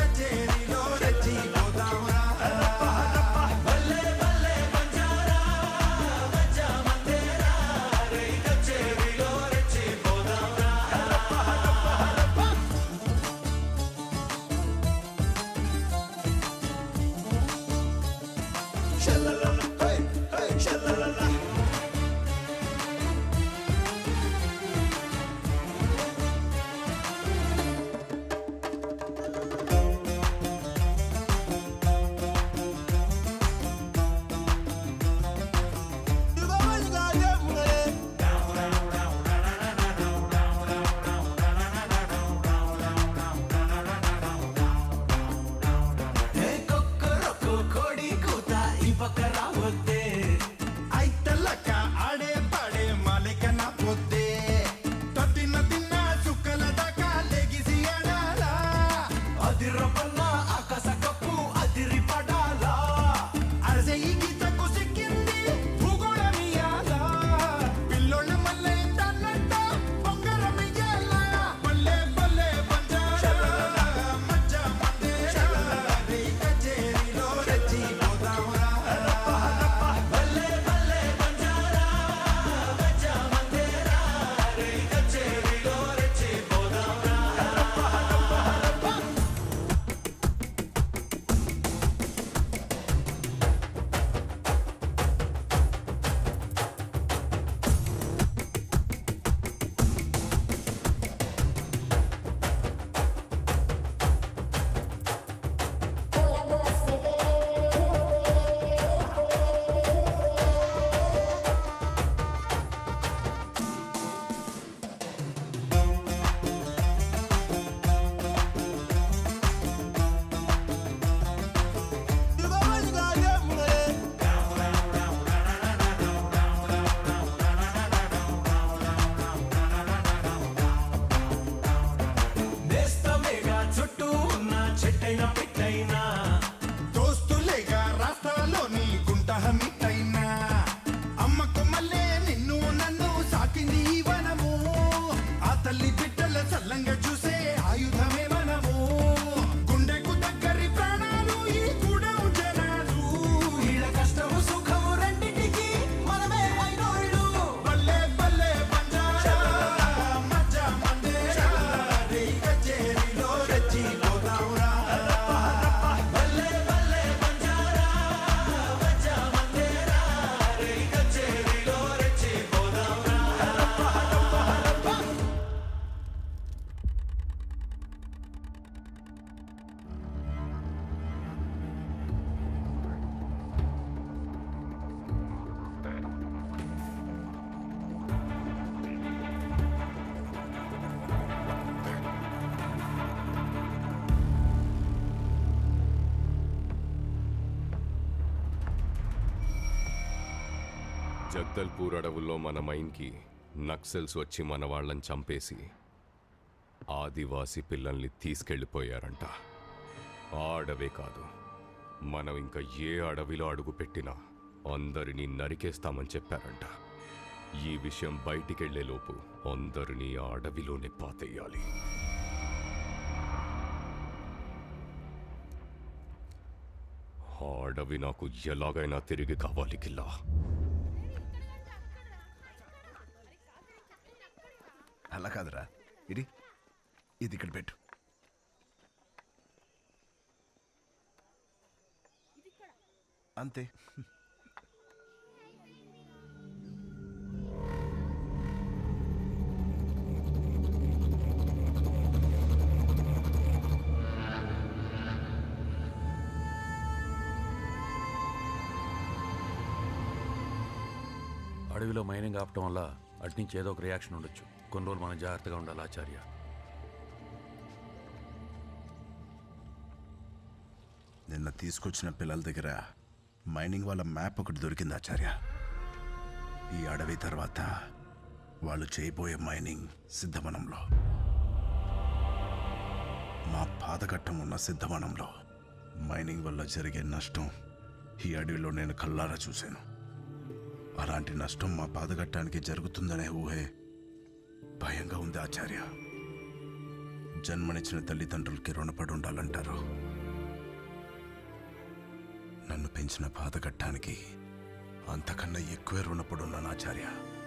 జగదల్పూర్ అడవుల్లో మన మైన్కి నక్సల్స్ వచ్చి మన వాళ్ళని చంపేసి ఆదివాసి పిల్లల్ని తీసుకెళ్ళిపోయారంట. ఆ అడవే కాదు, మనం ఇంకా ఏ అడవిలో అడుగు పెట్టినా అందరినీ నరికేస్తామని చెప్పారంట. ఈ విషయం బయటికెళ్లేలోపు అందరినీ ఆ అడవిలోనే పాతేయాలి. ఆ అడవి నాకు ఎలాగైనా తిరిగి కావాలి కిల్లా. అలా కాదురా, ఇది ఇది ఇక్కడ పెట్టు. అంతే. అడవిలో మైనింగ్ ఆపటం వల్ల అట్నుంచి ఏదో ఒక రియాక్షన్ ఉండొచ్చు. కొన్ని రోజులు మనం జాగ్రత్తగా ఉండాలి ఆచార్య. నిన్న తీసుకొచ్చిన పిల్లల దగ్గర మైనింగ్ వాళ్ళ మ్యాప్ ఒకటి దొరికింది ఆచార్య. ఈ అడవి తర్వాత వాళ్ళు చేయబోయే మైనింగ్ సిద్ధవనంలో, మా పాదఘట్టం ఉన్న సిద్ధవనంలో మైనింగ్ వల్ల జరిగే నష్టం ఈ అడవిలో నేను కళ్ళారా చూశాను. అలాంటి నష్టం మా పాదఘట్టానికి జరుగుతుందనే ఊహే భయంగా ఉంది ఆచార్య. జన్మనిచ్చిన తల్లిదండ్రులకి రుణపడి ఉండాలంటారు. నన్ను పెంచిన పాదఘట్టానికి అంతకన్నా ఎక్కువే రుణపడి ఉన్నాను ఆచార్య.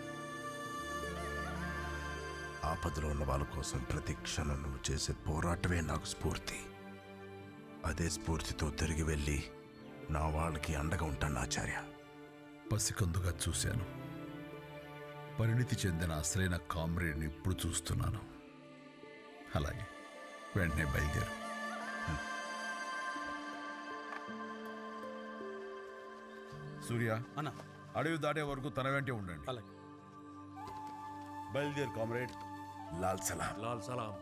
ఆపదలో ఉన్న వాళ్ళ కోసం ప్రతి క్షణం నువ్వు చేసే పోరాటమే నాకు స్ఫూర్తి. అదే స్ఫూర్తితో తిరిగి వెళ్ళి నా వాళ్ళకి అండగా ఉంటాను ఆచార్య. పసికందుగా చూశాను. పరిణితి చెందిన అసలైన కామ్రేడ్ని ఇప్పుడు చూస్తున్నాను. అలాగే వెంటనే బయలుదేరు. సూర్య అన్న అడవి దాటే వరకు తన వెంటే ఉండండి. అలాగే. బయలుదేరు కామ్రేడ్. లాల్ సలాం. లాల్ సలాం.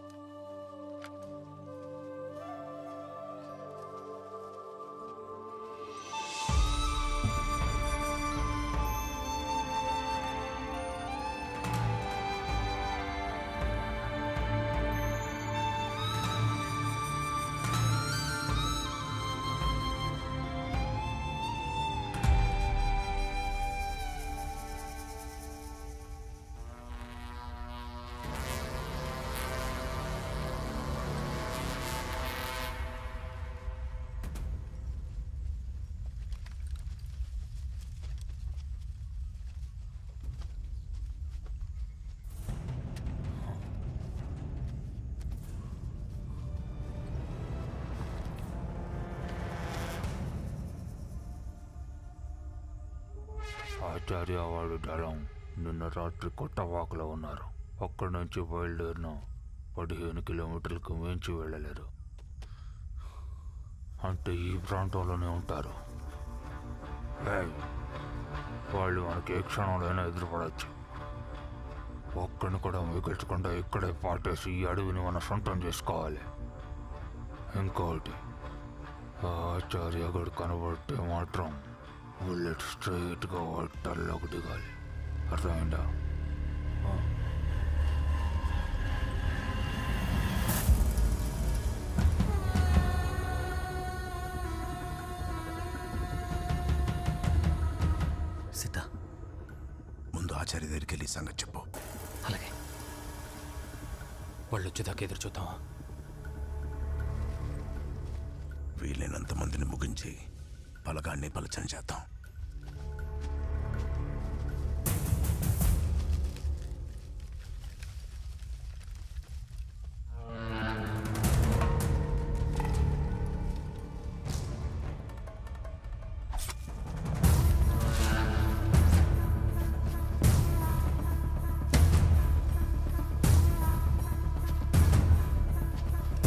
ఆచార్య వాడు దళం నిన్న రాత్రి కొట్టవాకులో ఉన్నారు. అక్కడి నుంచి బయలుదేరిన పదిహేను కిలోమీటర్లకు మించి వెళ్ళలేరు. అంటే ఈ ప్రాంతంలోనే ఉంటారు. ఏయ్, వాళ్ళు మనకి ఏ క్షణంలోనే ఎదురుపడవచ్చు. ఒక్కడిని కూడా మిగిల్చకుండా ఇక్కడే పాటేసి ఈ అడవిని మనం సొంతం చేసుకోవాలి. ఇంకోటి, ఆ ఆచార్య గడు కనబడితే మాత్రం బుల్లెట్ స్ట్రైట్గా వాటర్లోకి దిగాలి. అర్థమైందా? సీత, ముందు ఆచార్య దగ్గరికి వెళ్ళి సంగతి చెప్పు. అలాగే. వాళ్ళు వచ్చేదాకా ఎదురు చూద్దామా? వీలైనంత మందిని ముగించి పలకాన్ని పలచన చేద్దాం.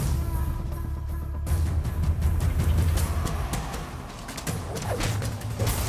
Oh,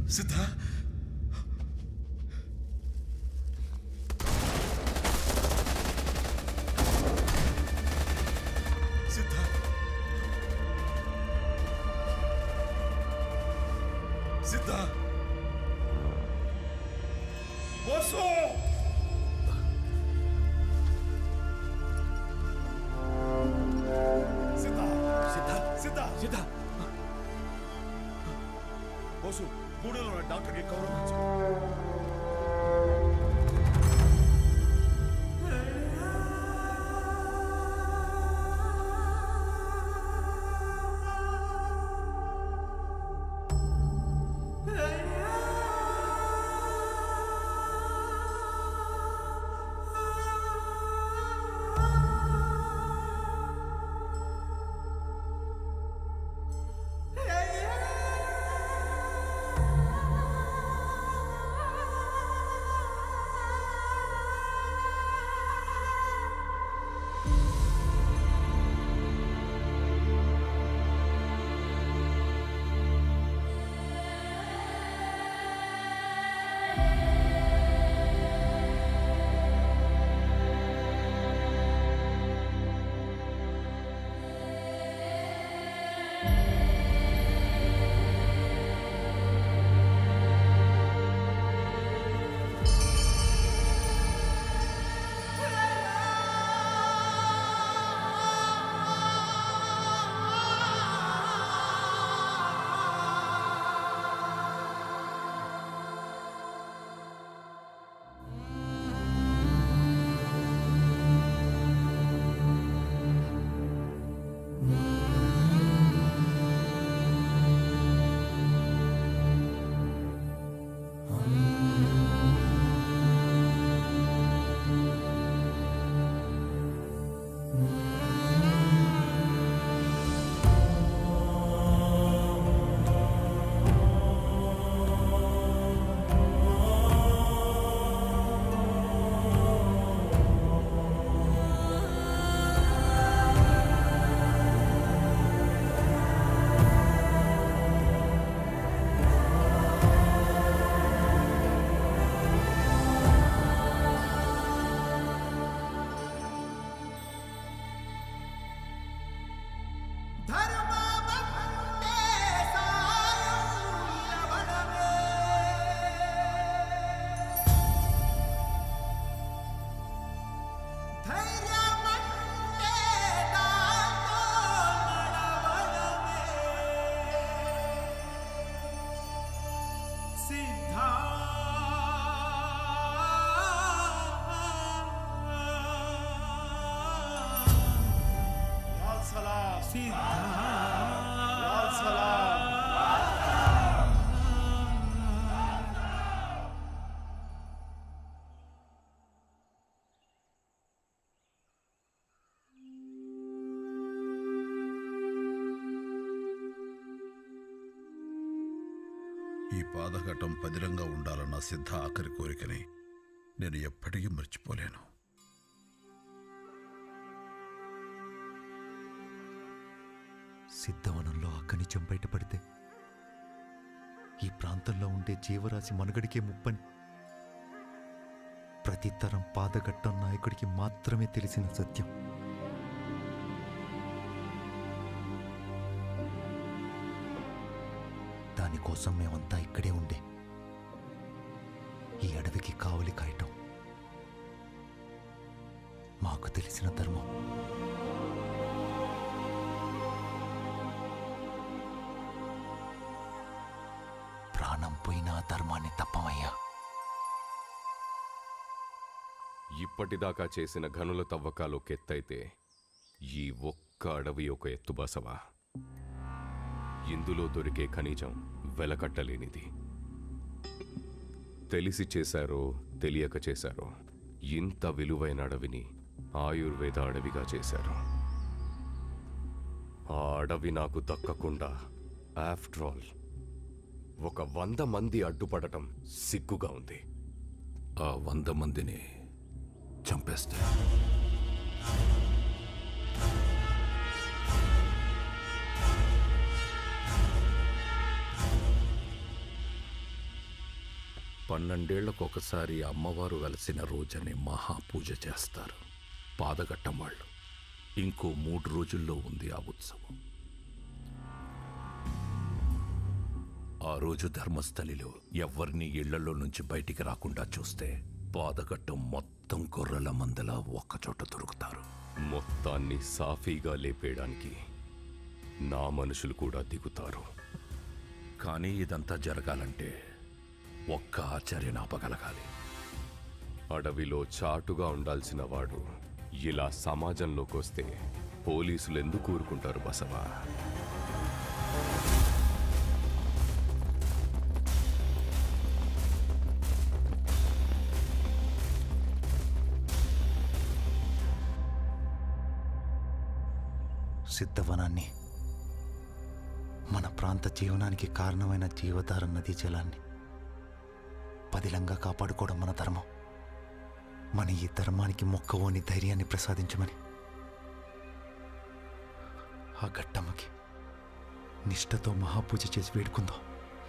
సిద్ధ సిద్ధ సిద్ధ బోసు సిద్ధ సిద్ధ సిద్ధ సిద్ధ బోసు గూడెలో ఉన్న డాక్టర్కి కౌరవించు ఈ పాదఘట్టం పదిలంగా ఉండాలన్న సిద్ధ ఆఖరి కోరికని నేను ఎప్పటికీ మర్చిపోలేను. సిద్ధవనంలో అక్కనిచం బయటపడితే ఈ ప్రాంతంలో ఉండే జీవరాశి మనుగడికే ముప్పని ప్రతి తరం పాదఘట్టం నాయకుడికి మాత్రమే తెలిసిన సత్యం. దానికోసం మేమంతా ఇక్కడే ఉండే ఈ అడవికి కావలి కాయటం మాకు తెలిసిన ధర్మం. ప్రాణం పోయినా ధర్మాన్ని తప్పమయ్యా. ఇప్పటిదాకా చేసిన గనుల తవ్వకాలు ఒక ఎత్తైతే ఈ ఒక్క అడవి ఒక ఎత్తు బసవా. ఇందులో దొరికే ఖనిజం వెలకట్టలేనిది. తెలిసి చేశారో తెలియక చేశారో ఇంత విలువైన అడవిని ఆయుర్వేద అడవిగా చేశారు. ఆ అడవి నాకు దక్కకుండా ఆఫ్టర్ ఆల్ ఒక వంద మంది అడ్డుపడటం సిగ్గుగా ఉంది. ఆ వంద మందిని చంపేస్తే పన్నెండేళ్లకు ఒకసారి అమ్మవారు వెలసిన రోజని మహాపూజ చేస్తారు పాదఘట్టం వాళ్ళు. ఇంకో మూడు రోజుల్లో ఉంది ఆ ఉత్సవం. ఆ రోజు ధర్మస్థలిలో ఎవ్వరినీ ఇళ్లలో నుంచి బయటికి రాకుండా చూస్తే పాదఘట్టం మొత్తం గొర్రెల మందలా ఒక్కచోట దొరుకుతారు. మొత్తాన్ని సాఫీగా లేపేయడానికి నా మనుషులు కూడా దిగుతారు. కానీ ఇదంతా జరగాలంటే ఒక్క ఆచార్యను ఆపగలగాలి. అడవిలో చాటుగా ఉండాల్సిన వాడు ఇలా సమాజంలోకి వస్తే పోలీసులు ఎందుకు ఊరుకుంటారు బసవా? సిద్ధవనాన్ని, మన ప్రాంత జీవనానికి కారణమైన జీవధార నదీ జలాన్ని పదిలంగా కాపాడుకోవడం మన ధర్మం. మన ఈ ధర్మానికి మొక్కవోని ధైర్యాన్ని ప్రసాదించమని ఆ ఘట్టమ్మకి నిష్ఠతో మహాపూజ చేసి వేడుకుందాం.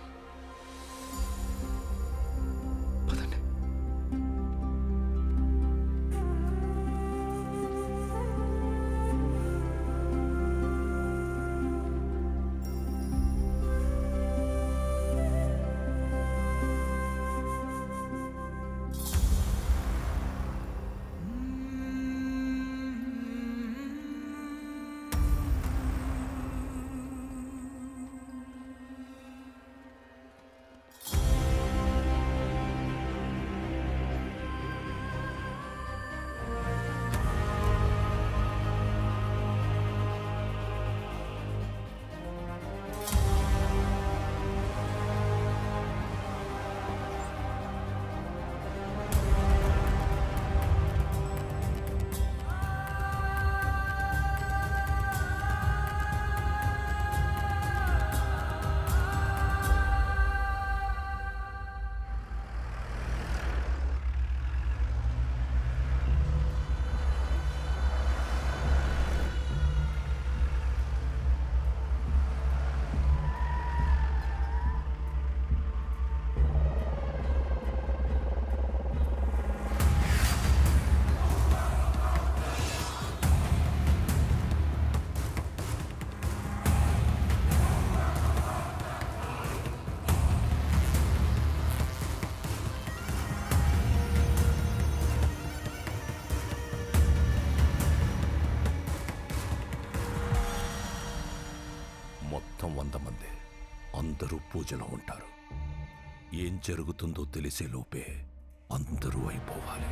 అందరూ పూజలో ఉంటారు. ఏం జరుగుతుందో తెలిసే లోపే అందరూ అయిపోవాలి.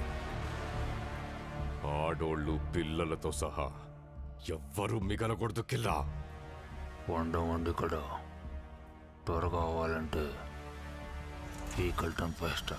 ఆడోళ్ళు పిల్లలతో సహా ఎవ్వరూ మిగలకూడదు. కిల్లా వండ వండి కూడా త్వరగా అవ్వాలంటే ఈ కల్టం ఫస్ట్.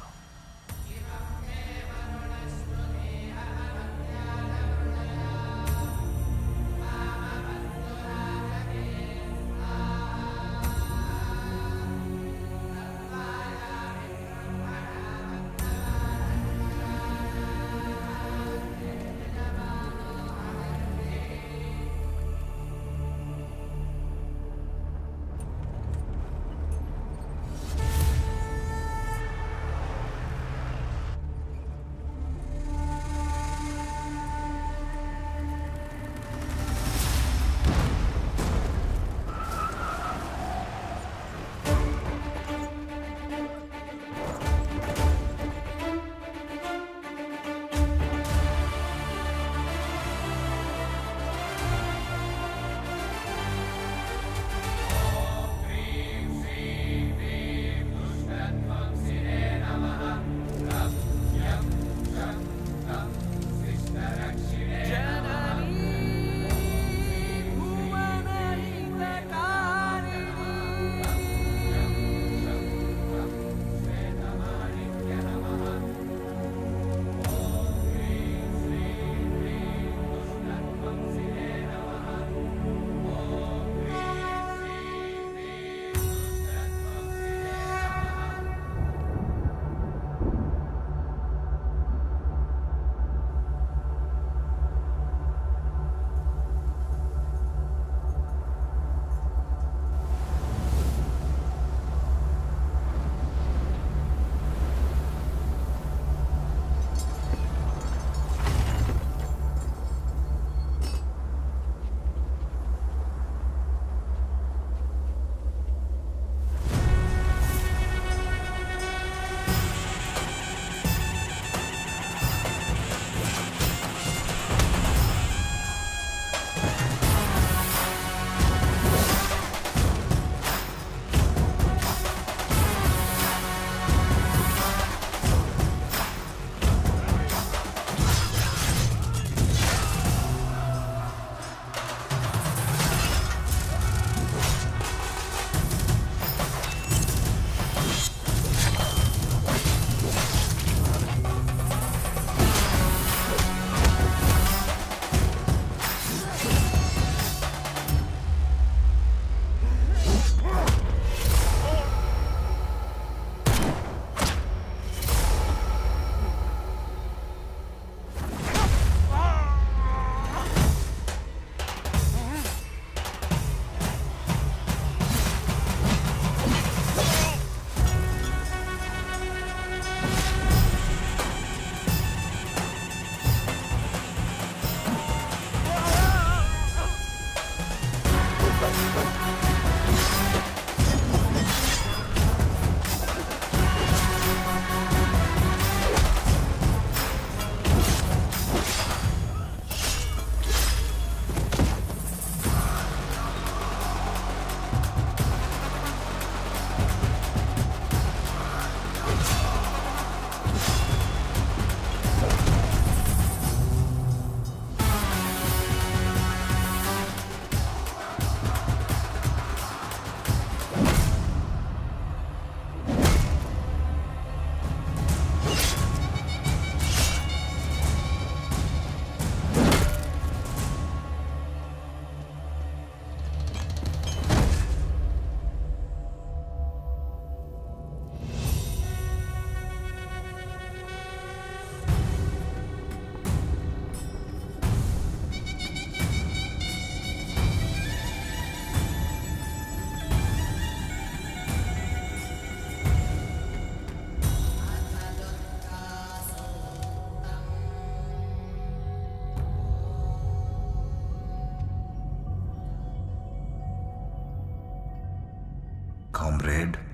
కామ్రేడ్.